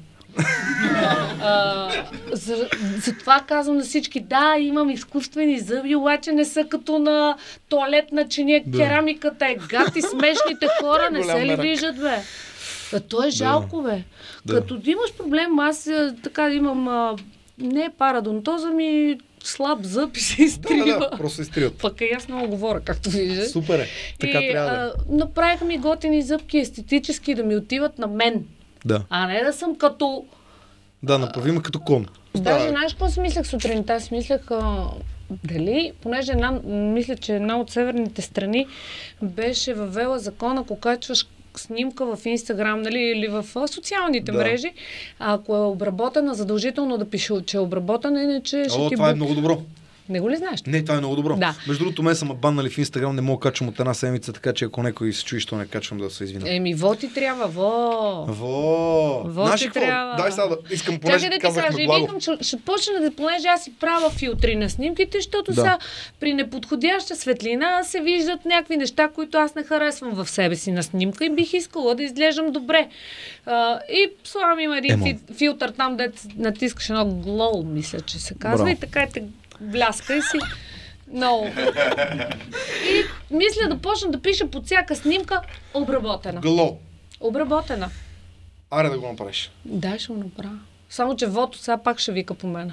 а, за, за това казвам на всички, да, имам изкуствени зъби, обаче не са като на туалетна чиния, да. Керамиката е гати, смешните хора не се ли виждат, бе? А то е жалко, бе. Да. Като да имаш проблем, аз така имам а, не е парадонтоза ми, слаб зъб и се изтрива. Да, да, просто се изтриват. Пък и аз много говоря, както виждаш. Супер е, така и, трябва да. Направиха ми готини зъбки естетически да ми отиват на мен. Да. А не да съм като... Да, направим като кон. Даже да. Знаеш какво си мислех сутринта? Си мислех а, дали, понеже една, мисля, че една от северните страни беше въвела закон, ако качваш снимка в Инстаграм, нали, или в а, социалните да. мрежи, ако е обработена, задължително да пише, че е обработена, иначе ще О, ти... това е много добро. Не го ли знаеш? Не, това е много добро. Да. Между другото, мен са ме баннали в Инстаграм, не мога да качвам от една седмица, така че ако някой се чуи, що не качвам, да се извиня. Еми, во ти трябва, во. Во. Во ти трябва. Дай сега да искам, понеже да казахме благо. Викам, ще, ще почна да, понеже аз си правя филтри на снимките, защото да. Сега при неподходяща светлина се виждат някакви неща, които аз не харесвам в себе си на снимка и бих искала да изглеждам добре. Uh, и слагам има един фи, филтър там, дето натискаш едно glow, мисля, че се казва. Браво. И така те бляска и си. Много. И мисля да почна да пиша под всяка снимка обработена. Glow. Обработена. Аре да го направиш. Да, ще го направя. Само, че Вото сега пак ще вика по мене.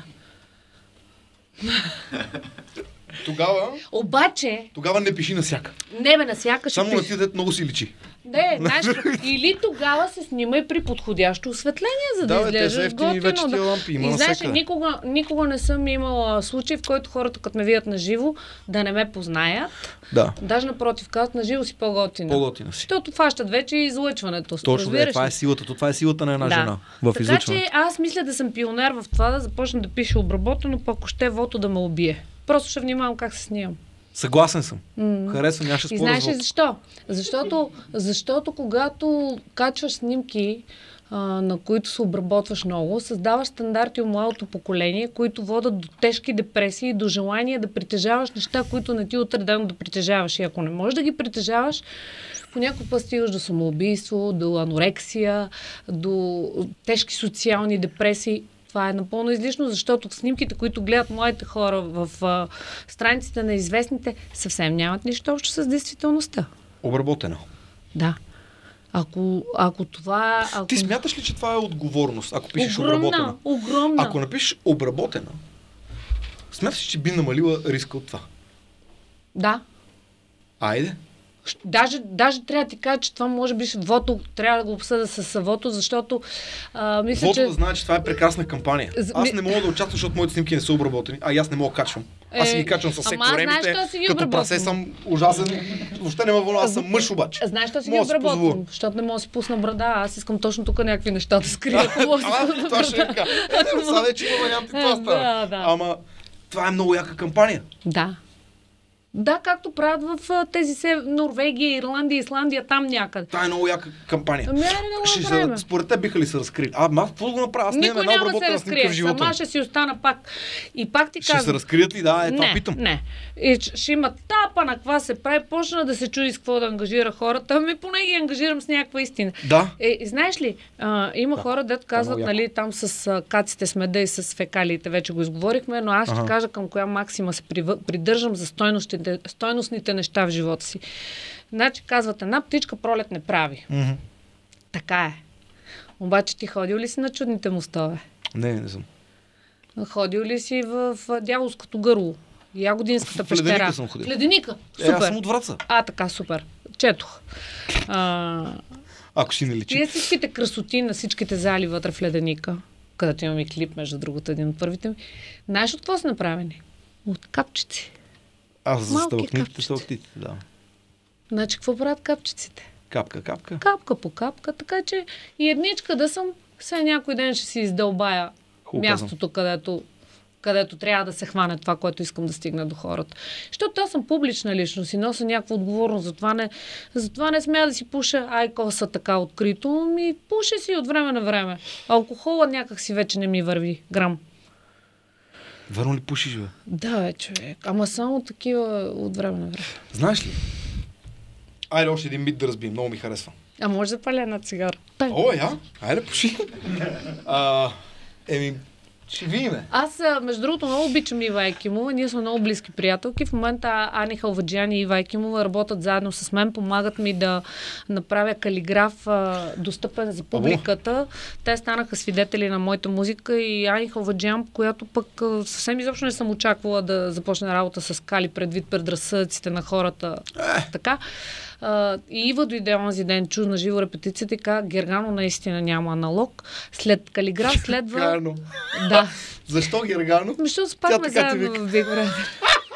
Тогава... Обаче... Тогава не пиши на всяка. Не бе, на всяка ще Само пиша. на ти дет много си личи. Не, знаеш, или тогава се снимай при подходящо осветление, за да, да изглеждаш готино. Вече тия лампи има. И знаеш, никога, никога не съм имала случай, в който хората, като ме видят на живо, да не ме познаят. Да. Даже напротив, казват на живо си по-готина. По-готина си. Защото фащат вече и излъчването. Точно, да, това е силата. Това е силата на една да. жена в така, излъчването. Така че аз мисля да съм пионер в това, да започна да пиша обработено, пък ако ще Вото да ме убие. Просто ще внимавам как се снимам. Съгласен съм. Mm. Харесвам, нямаше спора. И знаеш ли защо? Защото, защото когато качваш снимки, а, на които се обработваш много, създаваш стандарти у младото поколение, които водят до тежки депресии, до желание да притежаваш неща, които не ти е отредено да притежаваш. И ако не можеш да ги притежаваш, понякога път стигаш до самоубийство, до анорексия, до тежки социални депресии. Това е напълно излишно, защото в снимките, които гледат младите хора в а, страниците на известните, съвсем нямат нищо общо с действителността. Обработено. Да. Ако, ако това... Ако... Ти смяташ ли, че това е отговорност, ако пишеш огромна, обработена? Огромна. Ако напишеш обработена, смяташ ли, че би намалила риска от това? Да. Айде. Даже, даже трябва да ти кажа, че това може би Вото, трябва да го обсъда с Вото, защото а, мисля, Вото че... да знае, че това е прекрасна кампания. Аз не мога да участвам, защото моите снимки не са обработени, а и аз не мога да качвам. Аз си ги качвам със секоремите, като прасе обработвам? съм ужасен. Въобще не ме вълнува, аз съм мъж обаче. Знаеш, що си ги Мога да си обработвам? позволя. Защото не мога да си пусна брада, аз искам точно тук някакви неща да скрия. Ако мога да си А, пусна това ще брада. е така. Е, сега вече има варианти, това Да, става. да. Ама това е много яка кампания. Да. Да, както правят в а, тези се Норвегия, Ирландия, Исландия, там някъде. Това е много яка кампания. Ами, айде да го Ще направим. се, според те биха ли се разкрили? А, аз какво го направя? Аз нямам Никой една няма да се обработена снимка в разкрие. живота. Сама ми. ще си остана пак. И пак ти Ще се казвам. разкрият ли? Да, е това не, питам. не. И ч- ще има тапа на каква се прави, почна да се чуди с какво да ангажира хората, ами поне ги ангажирам с някаква истина. Да. Е, знаеш ли, а, има Да. хора, дето казват, много нали, там с а, каците с меда и с фекалиите, вече го изговорихме, но аз ще Ага. кажа към коя максима се прив... придържам за стойностите, стойностните неща в живота си. Значи казват, една птичка пролет не прави. Мгм. Така е. Обаче ти ходил ли си на чудните мостове? Не, не съм. Ходил ли си в, в Дяволското гърло? Ягодинската В Леденика пещера? съм ходил. В Леденика? Е, Супер. аз съм от Враца. А, така, супер. Четох. А, Ако си не личи. тия всичките красоти на всичките зали вътре в Леденика, където имам и клип, между другото, един от първите ми. Знаеш от какво са направени? От капчици. Аз за малки стълкните, капчици. стълктите, да. Значи, какво правят капчиците? Капка, капка. Капка по капка, така че и едничка да съм, сега някой ден ще си издълбая Хубаво мястото, където, където трябва да се хване това, което искам да стигне до хората. Защото аз съм публична личност и нося някаква отговорност, затова не, затова не смея да си пуша айкоса така открито, ми пуша си от време на време. Алкохола някак си вече не ми върви грам. Верно ли пушиш, бе? Да, бе, човек. Ама само такива от време на време. Знаеш ли? Айде още един бит да разбием, много ми харесва. А може да паля една цигара? Тай. О, я? Айде пуши. А, еми, ще видиме. Аз, а, между другото, много обичам Ива Екимова. Ние сме много близки приятелки. В момента Ани Халваджияни и Ива Екимова работят заедно с мен. Помагат ми да направя калиграф а, достъпен за публиката. Те станаха свидетели на моята музика и Ани Халваджиян, която пък а, съвсем изобщо не съм очаквала да започне работа с Кали предвид предразсъдъците на хората. Е. Така. Uh, и Ива дойде онзи ден, чу на живо репетицията и каза, Гергано наистина няма аналог. След калиграф следва... Гергано. Да. Защо Гергано? Защото Тя спахме така ти заедно вика. в Big Brother.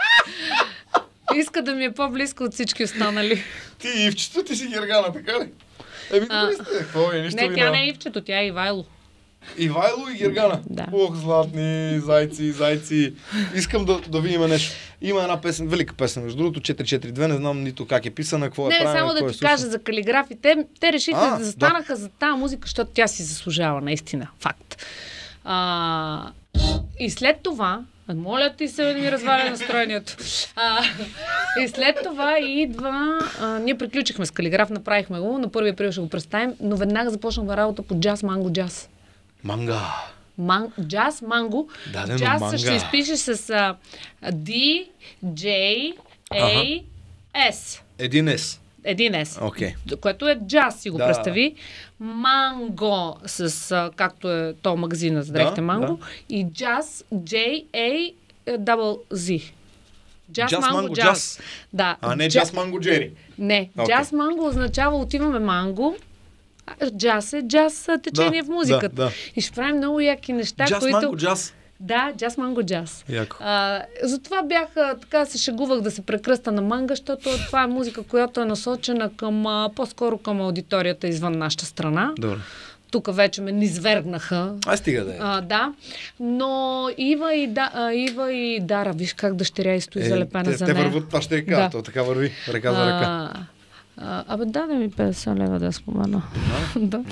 Иска да ми е по-близко от всички останали. Ти и Ивчето, ти си Гергана, така ли? Еми, А, добре сте. Какво е? Нищо Не, ви тя няма. не е Ивчето, тя е Ивайло. Ивайло и Гергана. Да. Ох, златни зайци, зайци. Искам да, да видим нещо. Има една песен, велика песен, между другото четири четири две, не знам нито как е писана, какво е Не, правена, само кой да е ти слушал. кажа за калиграфи. Те, те решиха А, да застанаха за тази музика, защото тя си заслужава, наистина. Факт. А, и след това, а, моля ти се да ми разваля настроението. А, и след това идва... А, ние приключихме с калиграф, направихме го, на първи април ще го представим, но веднага започнахме работа по джаз, манго джаз. Манга. Ман... Джаз, манго. Да, да, но Джаз манга. ще изпише с а, D, J, A, S. Един ес. Един S. Окей. Което е джаз, си го Да. представи. Манго, с, а, както е то магазина за дрехите Да, манго. да. И джаз, J, A, double Z. Джаз, Джаз, манго, манго, джаз. джаз. Да. А не Джа- джаз манго джери. Не, Окей. джаз манго означава отиваме манго. а Джаз е джаз а, течение Да, в музиката. да, да. И ще правим много яки неща, Джаз които... манго джаз. Да, джаз, манго, джаз. Яко. А, затова бях, а, така се шегувах да се прекръста на манга, защото това е музика, която е насочена към, а, по-скоро към аудиторията извън нашата страна. Добре. Тук вече ме низвергнаха. Ай стига да е. А, да, но Ива и, да, а, Ива и Дара, виж как дъщеря и стои Е, залепена те, за те нея. върват, това ще я кажа. Да. То така върви, ръка за ръка. А, а, абе, даде ми петдесет лева да я спомена. Да.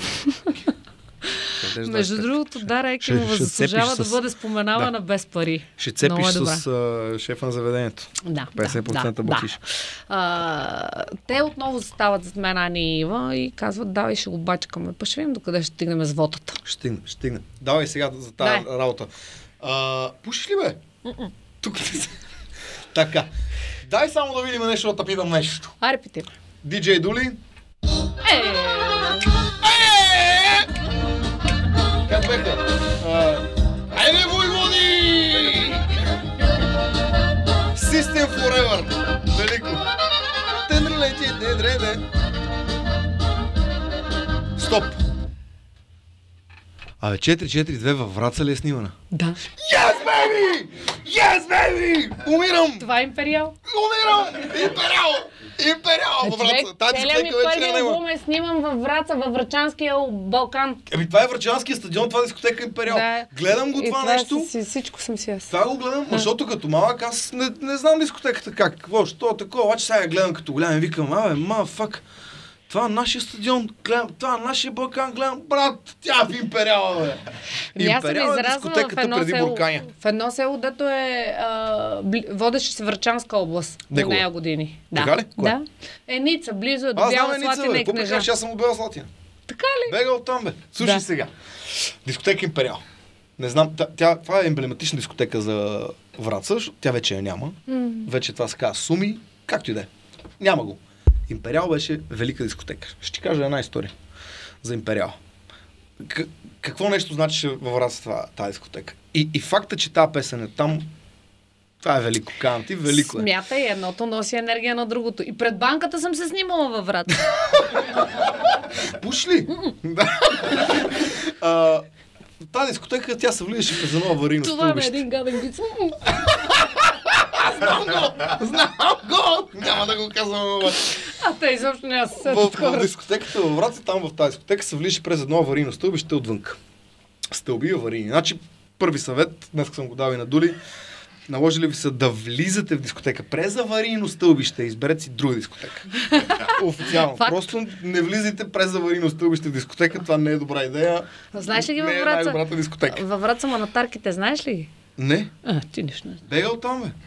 Къде Между ще- другото, Дара Екимова ще заслужава цепиш да с- бъде споменавана Да. без пари. Ще цепиш Много е добре. с а, шефа на заведението. Да, петдесет процента да, бакиш. Да. А, те отново застават зад мен Ани и Ива и казват, давай ще го бачкаме. Па ще видим докъде ще стигнем с вотата. Ще стигне, ще стигне. Давай сега за тази Дай. работа. А, пушиш ли бе? Тук ти се. Така. Дай само да видим нещо, да питам нещо. А, репетира. Диджей Дули. Е, Как беха? А, Айде, войводи! System Forever. Велико. Тендрелече, дедреде. Стоп. Абе, четири четири две във Враца ли е снимана? да. Yes, baby! baby! Yes, baby! Умирам! Това е Империал. Умирам! Империал! Империал! Във Враца! Тази Целият ми дискотека вече първи не има. албум е снимам във Враца, във Врачанския Балкан. Еми това е Врачанския стадион, това е дискотека Империал. Да. Гледам го И това това нещо. Си, всичко съм си аз. Това го гледам, защото като малък аз не, не знам дискотеката как, какво, що такова, обаче сега я гледам като голям и викам, абе, ма, фак, това е нашия стадион, гледам, това е нашия Балкан, гледам, брат, тя е в Империала, бе. Ами аз съм Империал е израснала в дискотеката едно, преди село, Бурканя. в едно село, дето е а, бли, водеше се Врачанска област. Де На го е? нея години. Да. Така ли? Кое? Да. Еница, близо е до Аз знам Бяла Еница, Слатина бе, и какво Кнежа. кажеш, аз съм от Бяла Слатина. Така ли? Бега оттам, бе. Слушай Да. сега. Дискотека Империал. Не знам, тя, тя, това е емблематична дискотека за Враца, защото тя вече я няма. М. Вече това се казва Суми, както и да е. Няма го. Империал беше велика дискотека. Ще ти кажа една история за Империал. К- какво нещо значеше във Враца това, тази дискотека? И, и факта, че тази песен е там, това е велико. Казвам ти, велико е. Смятай, едното носи енергия на другото. И пред банката съм се снимала във Враца. Пуш ли? Да. А, тази дискотека, тя се влизаше през едно аварийно Това ме е стълбище. един гаден вид. Знам го! Няма да го казвам обаче. А те изобщо няма се В, седят в хора. дискотеката във Враца, там в тази дискотека се влизаше през едно аварийно стълбище отвънка. Стълби аварийни. Значи, първи съвет, днес съм го дал и на Дули, наложили ви се да влизате в дискотека през аварийно стълбище, изберете си друга дискотека. Официално. Факт. Просто не влизайте през аварийно стълбище в дискотека, това не е добра идея. Знаеш ли ги Не във е Враца? най-добрата дискотека. Във Враца манатарките, знаеш ли ги? Не, А, ти нищо не знаеш. бегал там, бе.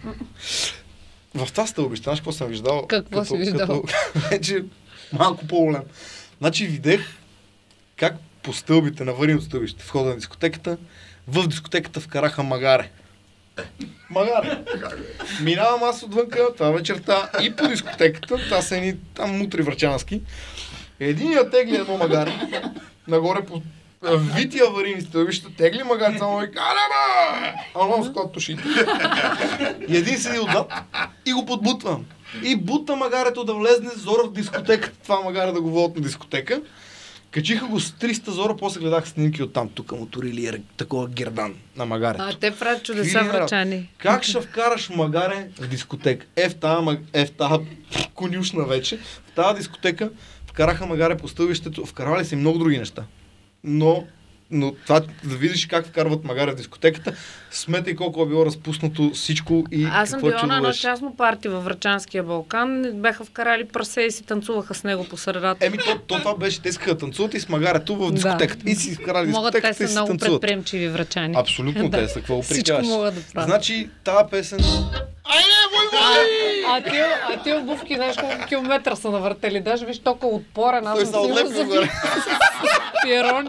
В това стълбище, знаеш какво съм виждал? Какво си виждал? Като, вече малко по-голям. Значи видех как по стълбите на аварийното стълбище, в хода на дискотеката, в дискотеката вкараха магаре. Магаре. Минавам аз отвънка, това вечерта, и по дискотеката, това са едни там мутри врачански. Единият тегли едно магаре, нагоре по вити аварийни стълбища, тегли магаре, само и кара, бе! А он склад тушите. И един седи отзад и го подбутвам. И бута магарето да влезне Зора в дискотека, това магаре да го водят на дискотека. Качиха го с триста Зора, после гледах снимки оттам, тук му турили е такова гердан на магарето. А те правят чудеса Какви врачани. Как ще вкараш магаре в дискотека? Е, в тази, маг... е, в тази конюшна вече, в тази дискотека вкараха магаре по стълбището, вкарвали се и много други неща. Но, но това да видиш как вкарват магаре в дискотеката, сметай колко е било разпуснато всичко и Аз съм какво била на едно чудовеше. частно парти във Врачанския Балкан. Бяха вкарали прасе и си танцуваха с него по средата. Еми, то, то това беше, те искаха да танцуват и с магарето в дискотеката. Да. И си вкарали Могат, те дискотеката са и си много танцуват. предприемчиви врачани. Абсолютно Да. те са, какво Всичко прикажеш. могат да правят. Значи, тази песен... Айде, вой, А, вой! а, ти, а ти обувки, знаеш колко километра са навъртели. Даже виж толкова отпорен. Аз Той съм са сигурна отлепил за горе. пиерони.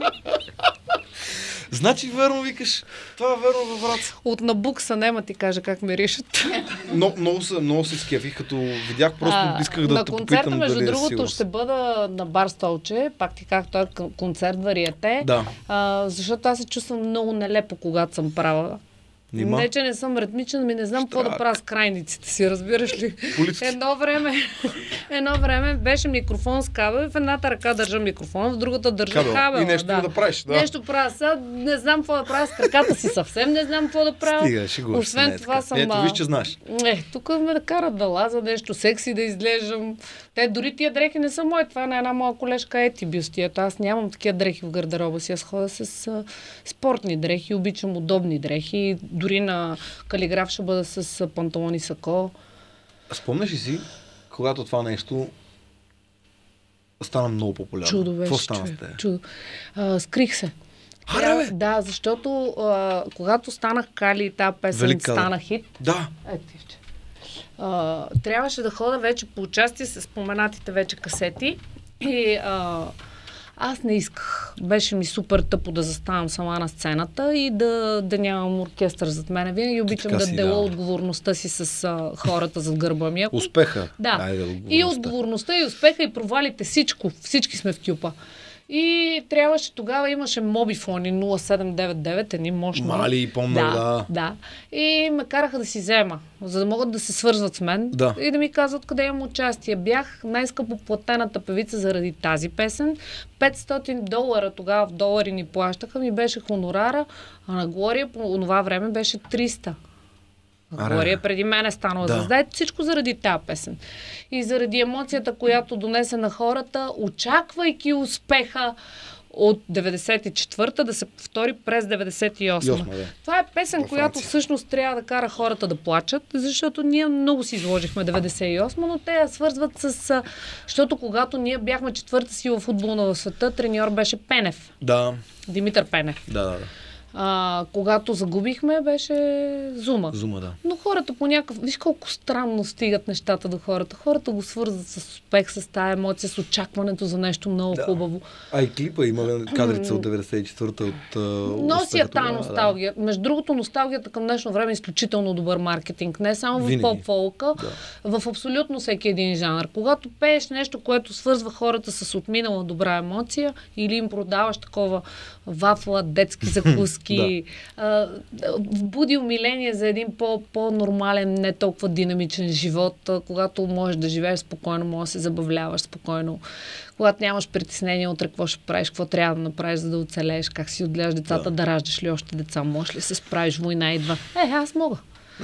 Значи, верно викаш, това е верно във Враца. От набукса нема ти кажа как миришат. Но, много, се, много се скефих, като видях, просто А, исках да на те концерта, попитам между дали е другото, сигурно. ще бъда на бар Столче. Пак ти казах, той е к- концерт Вариете. Да. А, защото аз се чувствам много нелепо, когато съм права. Нима? Не, че не съм ритмичен, ми не знам какво да Штрак. правя с крайниците си, разбираш ли? Полиците. Едно време, едно време беше микрофон с кабел, в едната ръка държа микрофон, в другата държа Кабел. кабел. И нещо да. да правиш, да. Нещо правя сега, не знам какво да правя с краката си, съвсем не знам какво да правя. Стига, шегуваш се, не Освен е това така. съм... Ето, а, виж, че знаеш. Е, тук ме да карат да лаза нещо, секси да изглеждам. Те дори тия дрехи не са мои. Това е на една моя колежка Ети бюстието. Аз нямам такива дрехи в гардероба си. Аз ходя с а, спортни дрехи, обичам удобни дрехи. Дори на калиграф ще бъда с а, панталони сако. Спомняш ли си, когато това нещо стана много популярно? Чудо беше, Какво стана с човек. теб? Чудо. А, скрих се. Аре, Трябва- бе! Да, защото а, когато станах Кали и тази песен Велик Кали. стана хит, Да. Ето, вижте. А, трябваше да хода вече по участие с споменатите вече касети и а, аз не исках. Беше ми супер тъпо да заставам сама на сцената и да, да нямам оркестър зад мене. Винаги обичам така да си, деля да. отговорността си с а, хората зад гърба ми. Ако- Успеха. Да. Айде, И отговорността. отговорността, и успеха, и провалите, всичко. Всички сме в кюпа. И трябваше, тогава имаше мобифони нула седем девет девет, едни мощни. Мали, помня, да, да. Да. И ме караха да си взема, за да могат да се свързват с мен да. И да ми казват къде имам участие. Бях най-скъпо платената певица заради тази песен. петстотин долара тогава в долари ни плащаха, ми беше хонорара, а на Глория по това време беше триста. Глория преди мен е станала да. звезда. Всичко заради тази песен. И заради емоцията, която донесе на хората, очаквайки успеха от деветдесет и четвърта да се повтори през деветдесет и осма. Осма, да. Това е песен, която всъщност трябва да кара хората да плачат, защото ние много си изложихме деветдесет и осма, но те я свързват с... Защото когато ние бяхме четвърта сила футболна в света, треньор беше Пенев. Да. Димитър Пенев. Да, да, да. А, когато загубихме, беше Зума. Зума, да. Но хората по някакъв... Виж колко странно стигат нещата до хората. Хората го свързват с успех, с тази емоция, с очакването за нещо много да. хубаво. А и клипа има кадрица от деветдесет и четвърта от... Носи я тази носталгия. Да. Между другото, носталгията към днешно време е изключително добър маркетинг. Не само в поп-фолка, да. в абсолютно всеки един жанр. Когато пееш нещо, което свързва хората с отминала добра емоция или им продаваш такова вафла, детски закуски, да. Буди умиление за един по- по-нормален, не толкова динамичен живот, когато можеш да живееш спокойно, можеш да се забавляваш спокойно, когато нямаш притеснение утре какво ще правиш, какво трябва да направиш, за да оцелееш, как си отгледаш децата, да, да раждаш ли още деца, можеш ли се справиш, война идва. Е, аз мога.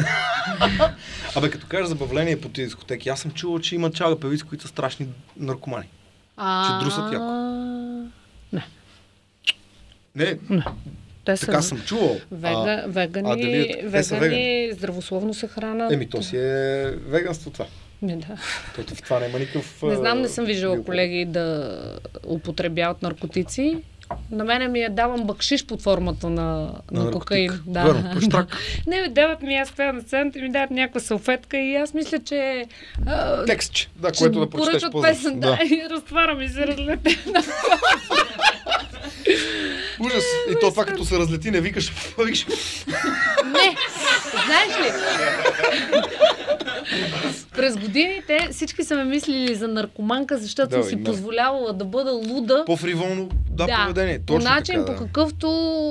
Абе, като кажеш забавление по тези дискотеки, аз съм чувал, че има чага певици, които са страшни наркомани. А... Че друсат яко. Не. Не. Не. Те така съм чувал. Вега, а, вегани, а дали, вегани, вегани, здравословно се хранят. Еми, то си е веганство това. Не, да. Тото в това няма никакъв... Не знам, не съм виждала колеги да употребяват наркотици. На мене ми е давам бакшиш под формата на, на, на кокаин. Да. Верно, пъщрак. Не, ми дават ми, аз пея на сцената и ми дават някаква салфетка и аз мисля, че... А, текстче, да, което да прочетеш по-зас. Песен, да, да, и разтвара ми се разлете. Ужас. И то това като се разлети, не викаш. викаш. Не, знаеш ли? През годините всички са ме мислили за наркоманка, защото да, съм си да. позволявала да бъда луда. По-фриволно, да, да, поведение. Точно по начин, така, по да. какъвто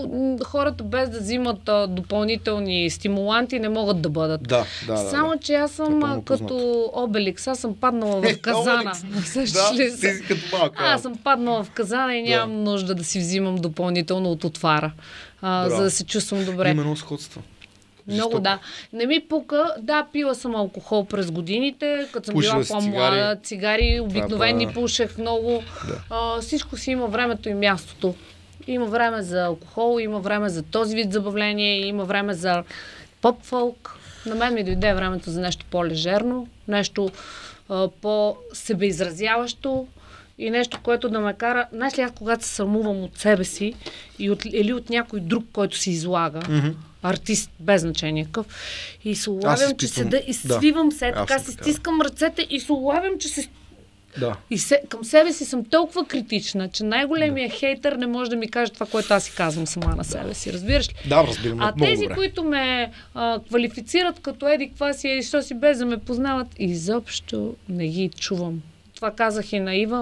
хората без да взимат а, допълнителни стимуланти не могат да бъдат. Да, да, Само, да, че аз съм а, като Обеликс, аз съм паднала в казана. Да, ти като малка. Аз съм паднала в казана и нямам да. нужда да си взимам допълнително от отвара, а, за да се чувствам добре. Именно сходство. Много Жестоко. да. Не ми пука. Да, пила съм алкохол през годините, като съм Пушила била по-млада. Цигари, цигари обикновени да, пушех много. Да. А, всичко си има времето и мястото. Има време за алкохол, има време за този вид забавление, има време за поп-фолк. На мен ми дойде времето за нещо по-лежерно, нещо а, по-себеизразяващо и нещо, което да ме кара... Знаеш ли, аз когато се срамувам от себе си и от, или от някой друг, който се излага, mm-hmm. артист, без значение какъв, и се улавям, че седа и свивам да. се, така си стискам ръцете и се улавям, че се... Да. И се, към себе си съм толкова критична, че най-големият да. хейтър не може да ми каже това, което аз си казвам сама на себе си. Разбираш ли? Да, разбирам. А тези, добре. които ме а, квалифицират като еди, каква си, еди, що си, без да ме познават, изобщо не ги чувам. Това казах и на Ива,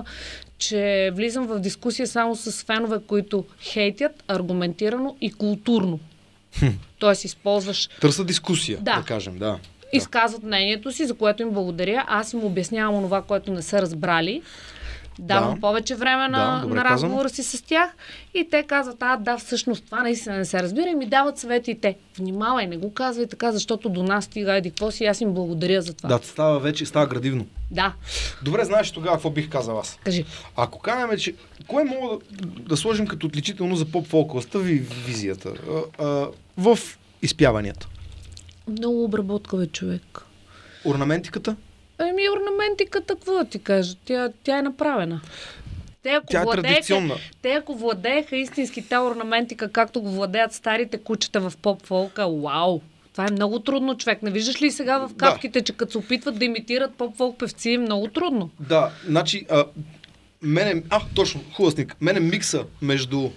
че влизам в дискусия само с фенове, които хейтят аргументирано и културно. Хм. Тоест използваш... Търса дискусия, да, да кажем, да. Изказват мнението си, за което им благодаря. Аз им обяснявам онова, което не са разбрали. Давам да. повече време на, да, на разговора си с тях и те казват, а да, всъщност това наистина не се разбира и ми дават съвети и те. Внимавай, не го казвай така, защото до нас стига еди какво си, аз им благодаря за това. Да, става вече, става градивно. Да. Добре, знаеш тогава какво бих казал аз? Кажи. Ако кажем, че кое мога да, да сложим като отличително за поп-фолкластта ви визията а, а, в изпяванията? Много обработка бе, човек. Орнаментиката? Еми, орнаментиката, какво да ти кажа? Тя, тя е направена. Те, ако тя е владееха, традиционна. Те, ако владееха истински та орнаментика, както го владеят старите кучета в поп-фолка, вау! Това е много трудно, човек. Не виждаш ли сега в капките, да. че като се опитват да имитират поп-фолк певци, е много трудно? Да, значи, а, мене, а, точно, хубавостник, мене микса между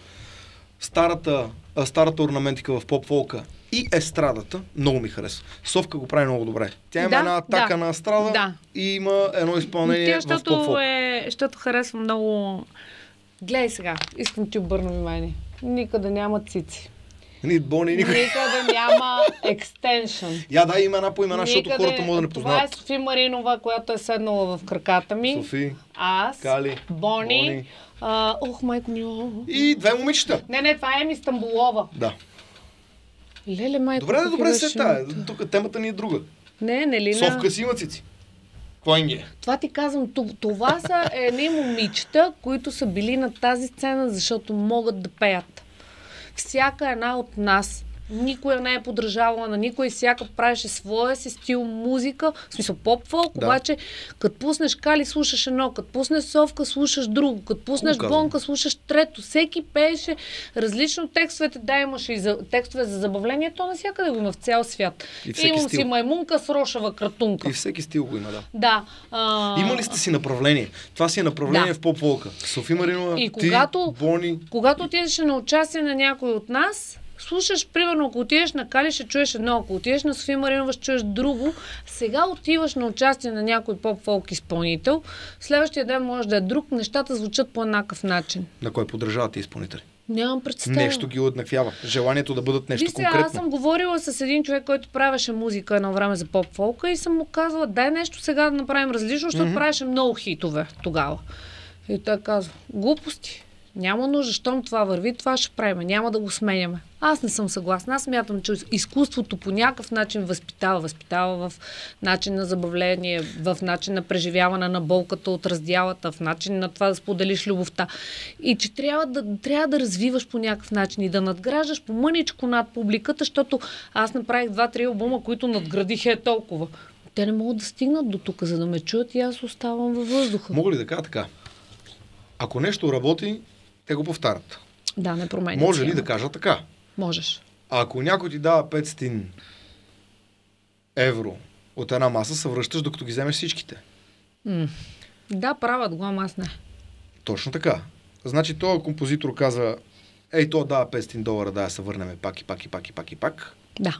старата, а, старата орнаментика в поп-фолка и естрадата много ми харесва. Совка го прави много добре. Тя има да, една атака да, на естрада да. и има едно изпълнение тя, в поп-фолк. Е, защото харесва много Гледай сега, искам ти обърна внимание. Никъде няма цици. Ни бони, никой. Никъде няма екстеншън. Я дай имена по имена, защото хората могат да не познават. Това е Софи Маринова, която е седнала в краката ми. Софи, аз, Кали, Бони. Бони. А, ох, майко ми. И две момичета. Не, не, това е Еми Стамбулова. Да. Леле, майко. Добре, да, добре се тая. Тук темата ни е друга. Не, не ли? Совка си има цици. Какво им е? Това ти казвам, това са едни момичета, които са били на тази сцена, защото могат да пеят. Всяка една от нас, никоя не е подражавала на никой, всяка правеше своя си стил музика, в смисъл поп-фолк, да. Обаче като пуснеш Кали, слушаш едно, като пуснеш Совка, слушаш друго, като пуснеш Указвам. Бонка, слушаш трето. Всеки пееше различно текстовете, да, имаше и за, текстове за забавление, то навсякъде го има в цял свят. Имам стил. си маймунка с рошава кратунка. И всеки стил го има, да. Да. А... Има ли сте си направление? Това си е направление Да. в поп-фолка. Софи Маринова, И ти, когато, Бони. когато отидеш на участие на някой от нас, слушаш, примерно, ако отидеш на Кали, ще чуеш едно, ако отидеш на Софи Маринова, ще чуеш друго. Сега отиваш на участие на някой поп-фолк изпълнител, следващия ден може да е друг, нещата звучат по еднакъв начин. На кой подражават ти изпълнители? Нямам представа. Нещо ги уеднаквява. Желанието да бъдат нещо Виж сега, конкретно. аз съм говорила с един човек, който правеше музика едно време за поп-фолка и съм му казала, дай нещо сега да направим различно, защото mm-hmm. правеше много хитове тогава. И той казва, глупости. Няма нужда, щом това върви, това ще правим. Няма да го сменяме. Аз не съм съгласна. Аз смятам, че изкуството по някакъв начин възпитава. Възпитава в начин на забавление, в начин на преживяване на болката от раздялата, в начин на това да споделиш любовта. И че трябва да, трябва да развиваш по някакъв начин и да надграждаш по мъничко над публиката, защото аз направих два-три албума, които надградих е толкова. Те не могат да стигнат до тук, за да ме чуят и аз оставам във въздуха. Мога ли да кажа така? Ако нещо работи, те го повтарят. Да, не променя. Може ли да кажа така? Можеш. А ако някой ти дава петстотин евро от една маса, се връщаш, докато ги вземеш всичките. М. Да, правят го, ама аз не. Точно така. Значи този композитор каза, ей, то дава петстотин долара, да я се върнем пак и пак и пак и пак и пак. Да.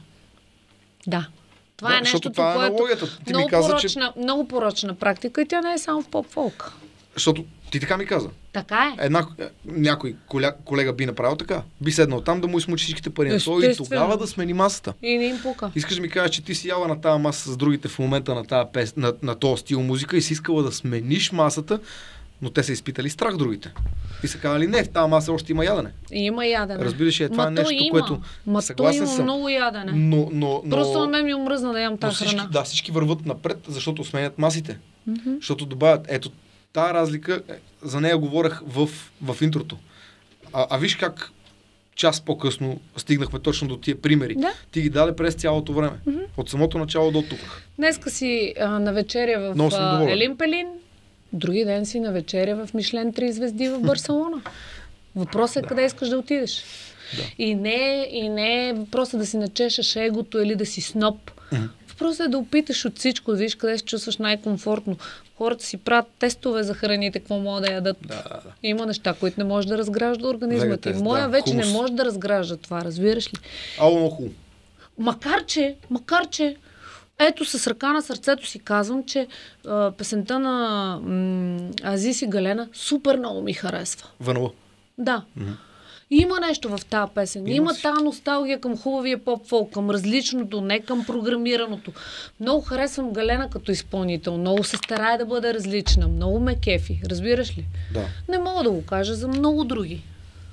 Да. Това Да, е нещо, защото това е което аналогията. Ти много, ми каза, порочна, че... много порочна практика и тя не е само в поп-фолк. Защото ти така ми каза. Така е. Една, някой коля, колега би направил така. Би седнал там да му измучи всичките пари на той и тогава да смени масата. И не им пука. Искаш да ми кажеш, че ти си яла на тази маса с другите в момента на, тази пес, на, на този стил музика и си искала да смениш масата, но те са изпитали страх другите. И са казали, не, в тази маса още има ядене. И има ядене. Разбираш, е това е нещо, има. което Ма съгласен има съм. много ядене. Но, но, но, Просто на мен ми омръзна да ям тази всички, храна. да, всички върват напред, защото сменят масите. Mm-hmm. Защото добавят, ето, тая разлика, за нея говорех в, в интрото. А, а виж как час по-късно стигнахме точно до тия примери. Да. Ти ги даде през цялото време. Mm-hmm. От самото начало до тук. Днеска си а, на вечеря в а, Елин Пелин, други ден си на вечеря в Мишлен три звезди в Барселона. Въпросът е да. Къде искаш да отидеш. Да. И, не, и не е просто да си начешеш егото или да си сноп. Mm-hmm. Въпросът е да опиташ от всичко, да видиш къде се чувстваш най-комфортно. Хората си правят тестове за храните, какво могат да ядат. Да, да. Има неща, които не може да разгражда организма ти. Моя да, вече хумус. не може да разгражда това, разбираш ли? Ало, много хубаво. Макар че, макар че, ето с ръка на сърцето си казвам, че а, песента на м- Азис и Галена супер много ми харесва. Ванова. Да. Mm-hmm. Има нещо в тази песен. Има, Има си. тази носталгия към хубавия поп-фолк, към различното, не към програмираното. Много харесвам Галена като изпълнител. Много се старае да бъде различна. Много ме кефи. Разбираш ли? Да. Не мога да го кажа за много други.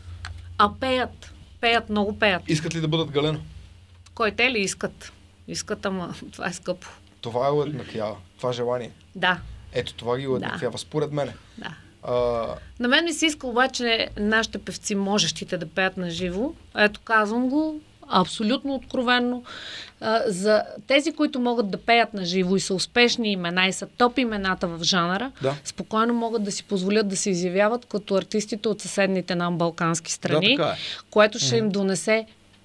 А пеят. Пеят, много пеят. Искат ли да бъдат Галена? Кой те ли искат? Искат, ама това е скъпо. Това е уеднаквява. Това желание. Да. Ето това ги уеднаквява, да. Според мене. Да. А... На мен ми се иска обаче нашите певци, можещите да пеят на живо. Ето казвам го абсолютно откровенно. А, за тези, които могат да пеят на живо и са успешни имена и са топ имената в жанра, да. Спокойно могат да си позволят да се изявяват като артистите от съседните нам балкански страни, да, е. което ще им донесе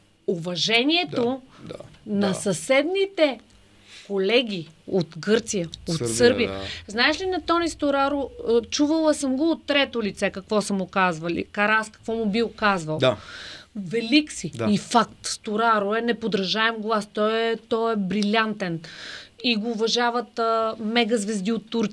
уважението да, да, на да. съседните колеги от Гърция, от Сърбия. Сърбия. Да. Знаеш ли на Тони Стораро, чувала съм го от трето лице, какво са му казвали, Карас, какво му бил казвал. Да. Велик си. Да. И факт, Стораро е неподражаем глас, той е, той е брилянтен. И го уважават а, мега звезди от Турция.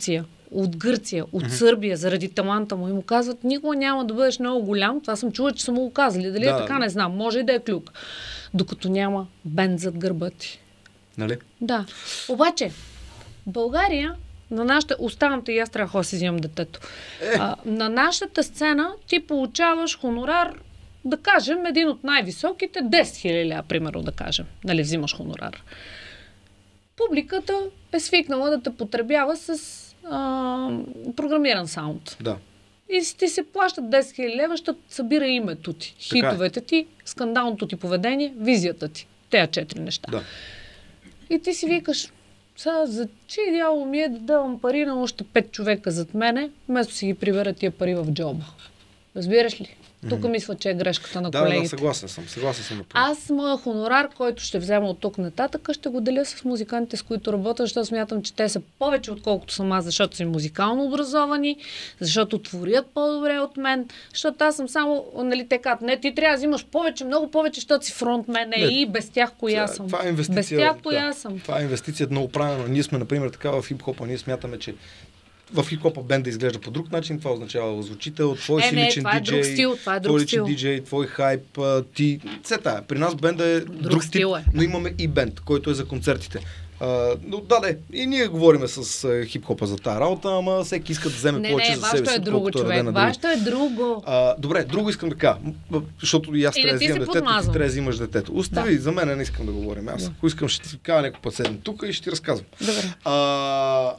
от Гърция, от mm-hmm. Сърбия, заради таланта му и му казват, никога няма да бъдеш много голям. Това съм чула, че са му го казали. Дали да, е така, не знам. Може и да е клюк. Докато няма бенд зад гърба ти. Нали? Да. Обаче, България, на нашата... Оставам те и аз трябва да си взимам детето. Е. А, на нашата сцена ти получаваш хонорар, да кажем, един от най-високите, десет хиляди, примерно, да кажем. Нали, взимаш хонорар. Публиката е свикнала да те потребява с а, програмиран саунд. Да. И си ти се плащат десет хиляди лева, защото събира името ти, така хитовете ти, скандалното ти поведение, визията ти. Тея четири неща. Да. И ти си викаш, сега за че идеално ми е да давам пари на още пет човека зад мене, вместо си ги прибера тия пари в джоба. Разбираш ли? Тук mm-hmm. мисля, че е грешката на да, колегите. Да, съгласен съм. Съгласен съм. Аз моя хонорар, който ще взема от тук нататък, ще го деля с музикантите, с които работя, защото смятам, че те са повече отколкото съм аз, защото са музикално образовани, защото творят по-добре от мен, защото аз съм само, нали, те казват, не, ти трябва да взимаш повече, много повече, защото си фронтмен и без тях коя съм. Това е инвестиция. Без тях коя да, съм. Това е инвестиция много правилно. Ние сме, например, така в хип-хопа, ние смятаме, че в хип-хопа бенда изглежда по друг начин, това означава звучител, твой е, си не, личен това диджей, е друг стил, това е друг твой личен стил. диджей, твой хайп, ти, все тая. При нас бенда е друг, друг тип, стил е. Но имаме и бенд, който е за концертите. Uh, но да, да, и ние говориме с uh, хип-хопа за тази работа, ама всеки иска да вземе не, повече не, за себе си. Не, не, друго, човек, да вашето е друго. Uh, добре, друго искам да кажа, защото и аз и трябва да взимам детето, подмазвам. ти трябва да взимаш детето. Остави, да. За мен не искам да говорим. Аз да. Ако искам, ще ти кажа някой път седем тук и ще ти разказвам. Добре. Uh,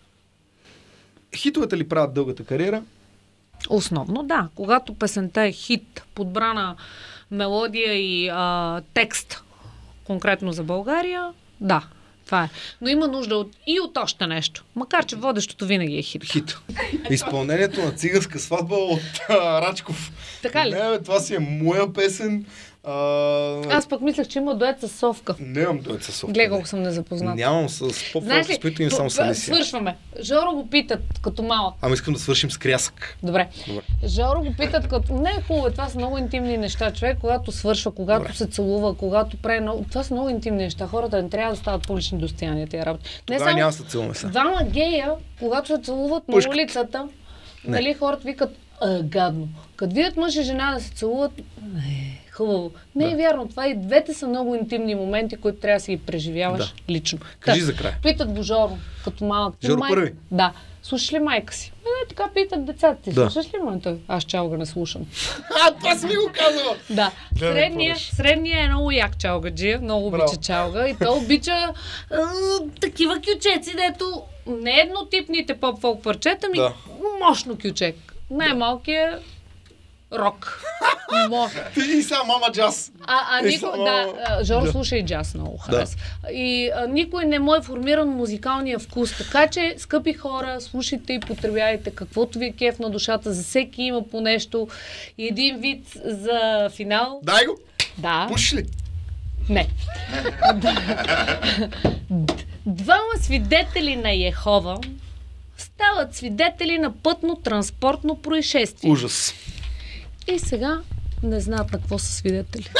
хитовете ли правят дългата кариера? Основно, да. Когато песента е хит, подбрана мелодия и а, текст, конкретно за България, да, това е. Но има нужда от, и от още нещо. Макар че водещото винаги е хит. Хит. Изпълнението на циганска сватба от а, Рачков. Така ли? Не, това си е моя песен. А... Аз пък мислех, че има дует с Совка. Нямам дует с Совка. Гледал съм незапознат. Нямам с поп-фолк, с които не само с Алисия. Свършваме. Жоро го питат като малък. Ама искам да свършим с крясък. Добре. Добре. Жоро го питат като... Не е хубаво, това са много интимни неща. Човек, когато свършва, когато Добре. се целува, когато прави много... Това са много интимни неща. Хората не трябва да стават публични достояния тия работи. Не Тогава само... няма да се целуваме сега. Двама гея, когато се целуват на улицата, не. Нали хората викат а, гадно. Като видят мъж и жена да се целуват, е, хубаво. Не да. Е вярно. Това и двете са много интимни моменти, които трябва да си ги преживяваш да. Лично. Кажи Та, за край. Питат го Жоро, като малък. Жоро май... първи? Да. Слушаш ли майка си? Не, така питат децата ти. Да. Слушаш ли момента? Аз чалга не слушам. А, това си ми го казала! Да. Средния, средния е много як чалгаджия, много обича чалга и той обича а, такива кючеци, дето не еднотипните поп-фолк парчета, ми да. Мощно кючек. Най-малкият рок. Ти и сега мама джаз. А, а никой, само... да, Жоро да. Слуша и джаз много харесва. Да. И а, никой не му е формиран музикалния вкус. Така че, скъпи хора, слушайте и потребявайте каквото ви е кеф на душата. За всеки има по нещо. И един вид за финал. Дай го! Да. Пушиш ли? Не. Двама свидетели на Йехова стават свидетели на пътно-транспортно происшествие. Ужас. И сега не знаят на какво са свидетели.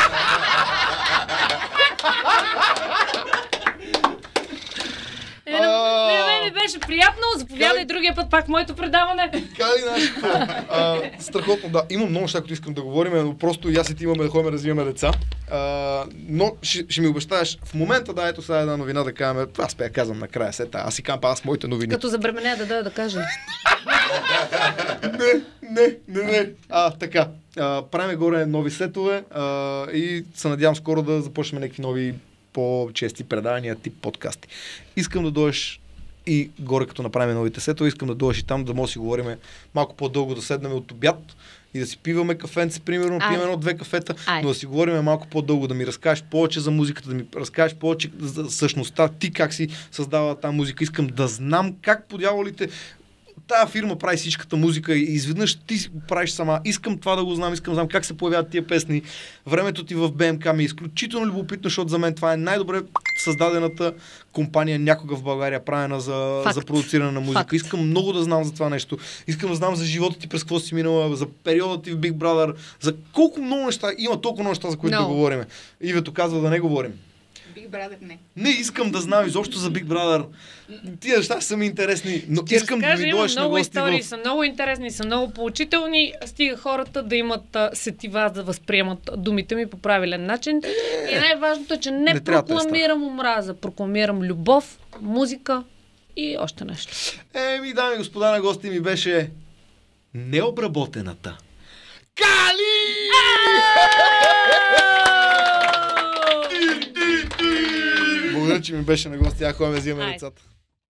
Е, на, на мен ми беше приятно. Заповядай другия път пак моето предаване. Кали нашето. Страхотно, да. Имам много неща, които искам да говорим, но просто и аз и ти имаме да ходим да развиваме деца. А, но ще, ще ми обещаеш в момента, да, ето сега една новина да кажем. Аз пе я казвам накрая, сета. Аз си кам аз моите новини. Като забременя да дойда да кажа. не, не, не, не. А, така. А, правим горе нови сетове а, и се надявам скоро да започнем някакви нови по-чести предавания, тип подкасти. Искам да дойдеш и горе, като направим новите сетове, искам да дойдеш и там, да може да си говорим малко по-дълго, да седнем от обяд и да си пиваме кафенце, примерно, пием едно-две кафета, Ай. но да си говорим малко по-дълго, да ми разкажеш повече за музиката, да ми разкажеш повече за същността, ти как си създава тази музика. Искам да знам как по дяволите тая фирма прави всичката музика и изведнъж ти си го правиш сама. Искам това да го знам, искам да знам как се появяват тия песни. Времето ти в Б М К ми е изключително любопитно, защото за мен това е най-добре създадената компания някога в България, правена за, за продуциране на музика. Факт. Искам много да знам за това нещо. Искам да знам за живота ти, през какво си минала, за периода ти в Big Brother, за колко много неща, има толкова много неща, за които no. да говорим. Ивето казва да не говорим. Big Brother не. Не искам да знам изобщо за Big Brother. Тия неща са ми интересни, но Ти искам разкажи, да ми има дойдеш на много гости истории, в... са много интересни, са много поучителни. Стига хората да имат а, сетива да възприемат думите ми по правилен начин. И най-важното е, че не, Не трябва да е прокламирам омраза, прокламирам любов, музика и още нещо. Еми, дами и господа, на гости ми беше необработената Кали! Благодаря, че ми беше на гости. Ако ме взимаме Айде. децата.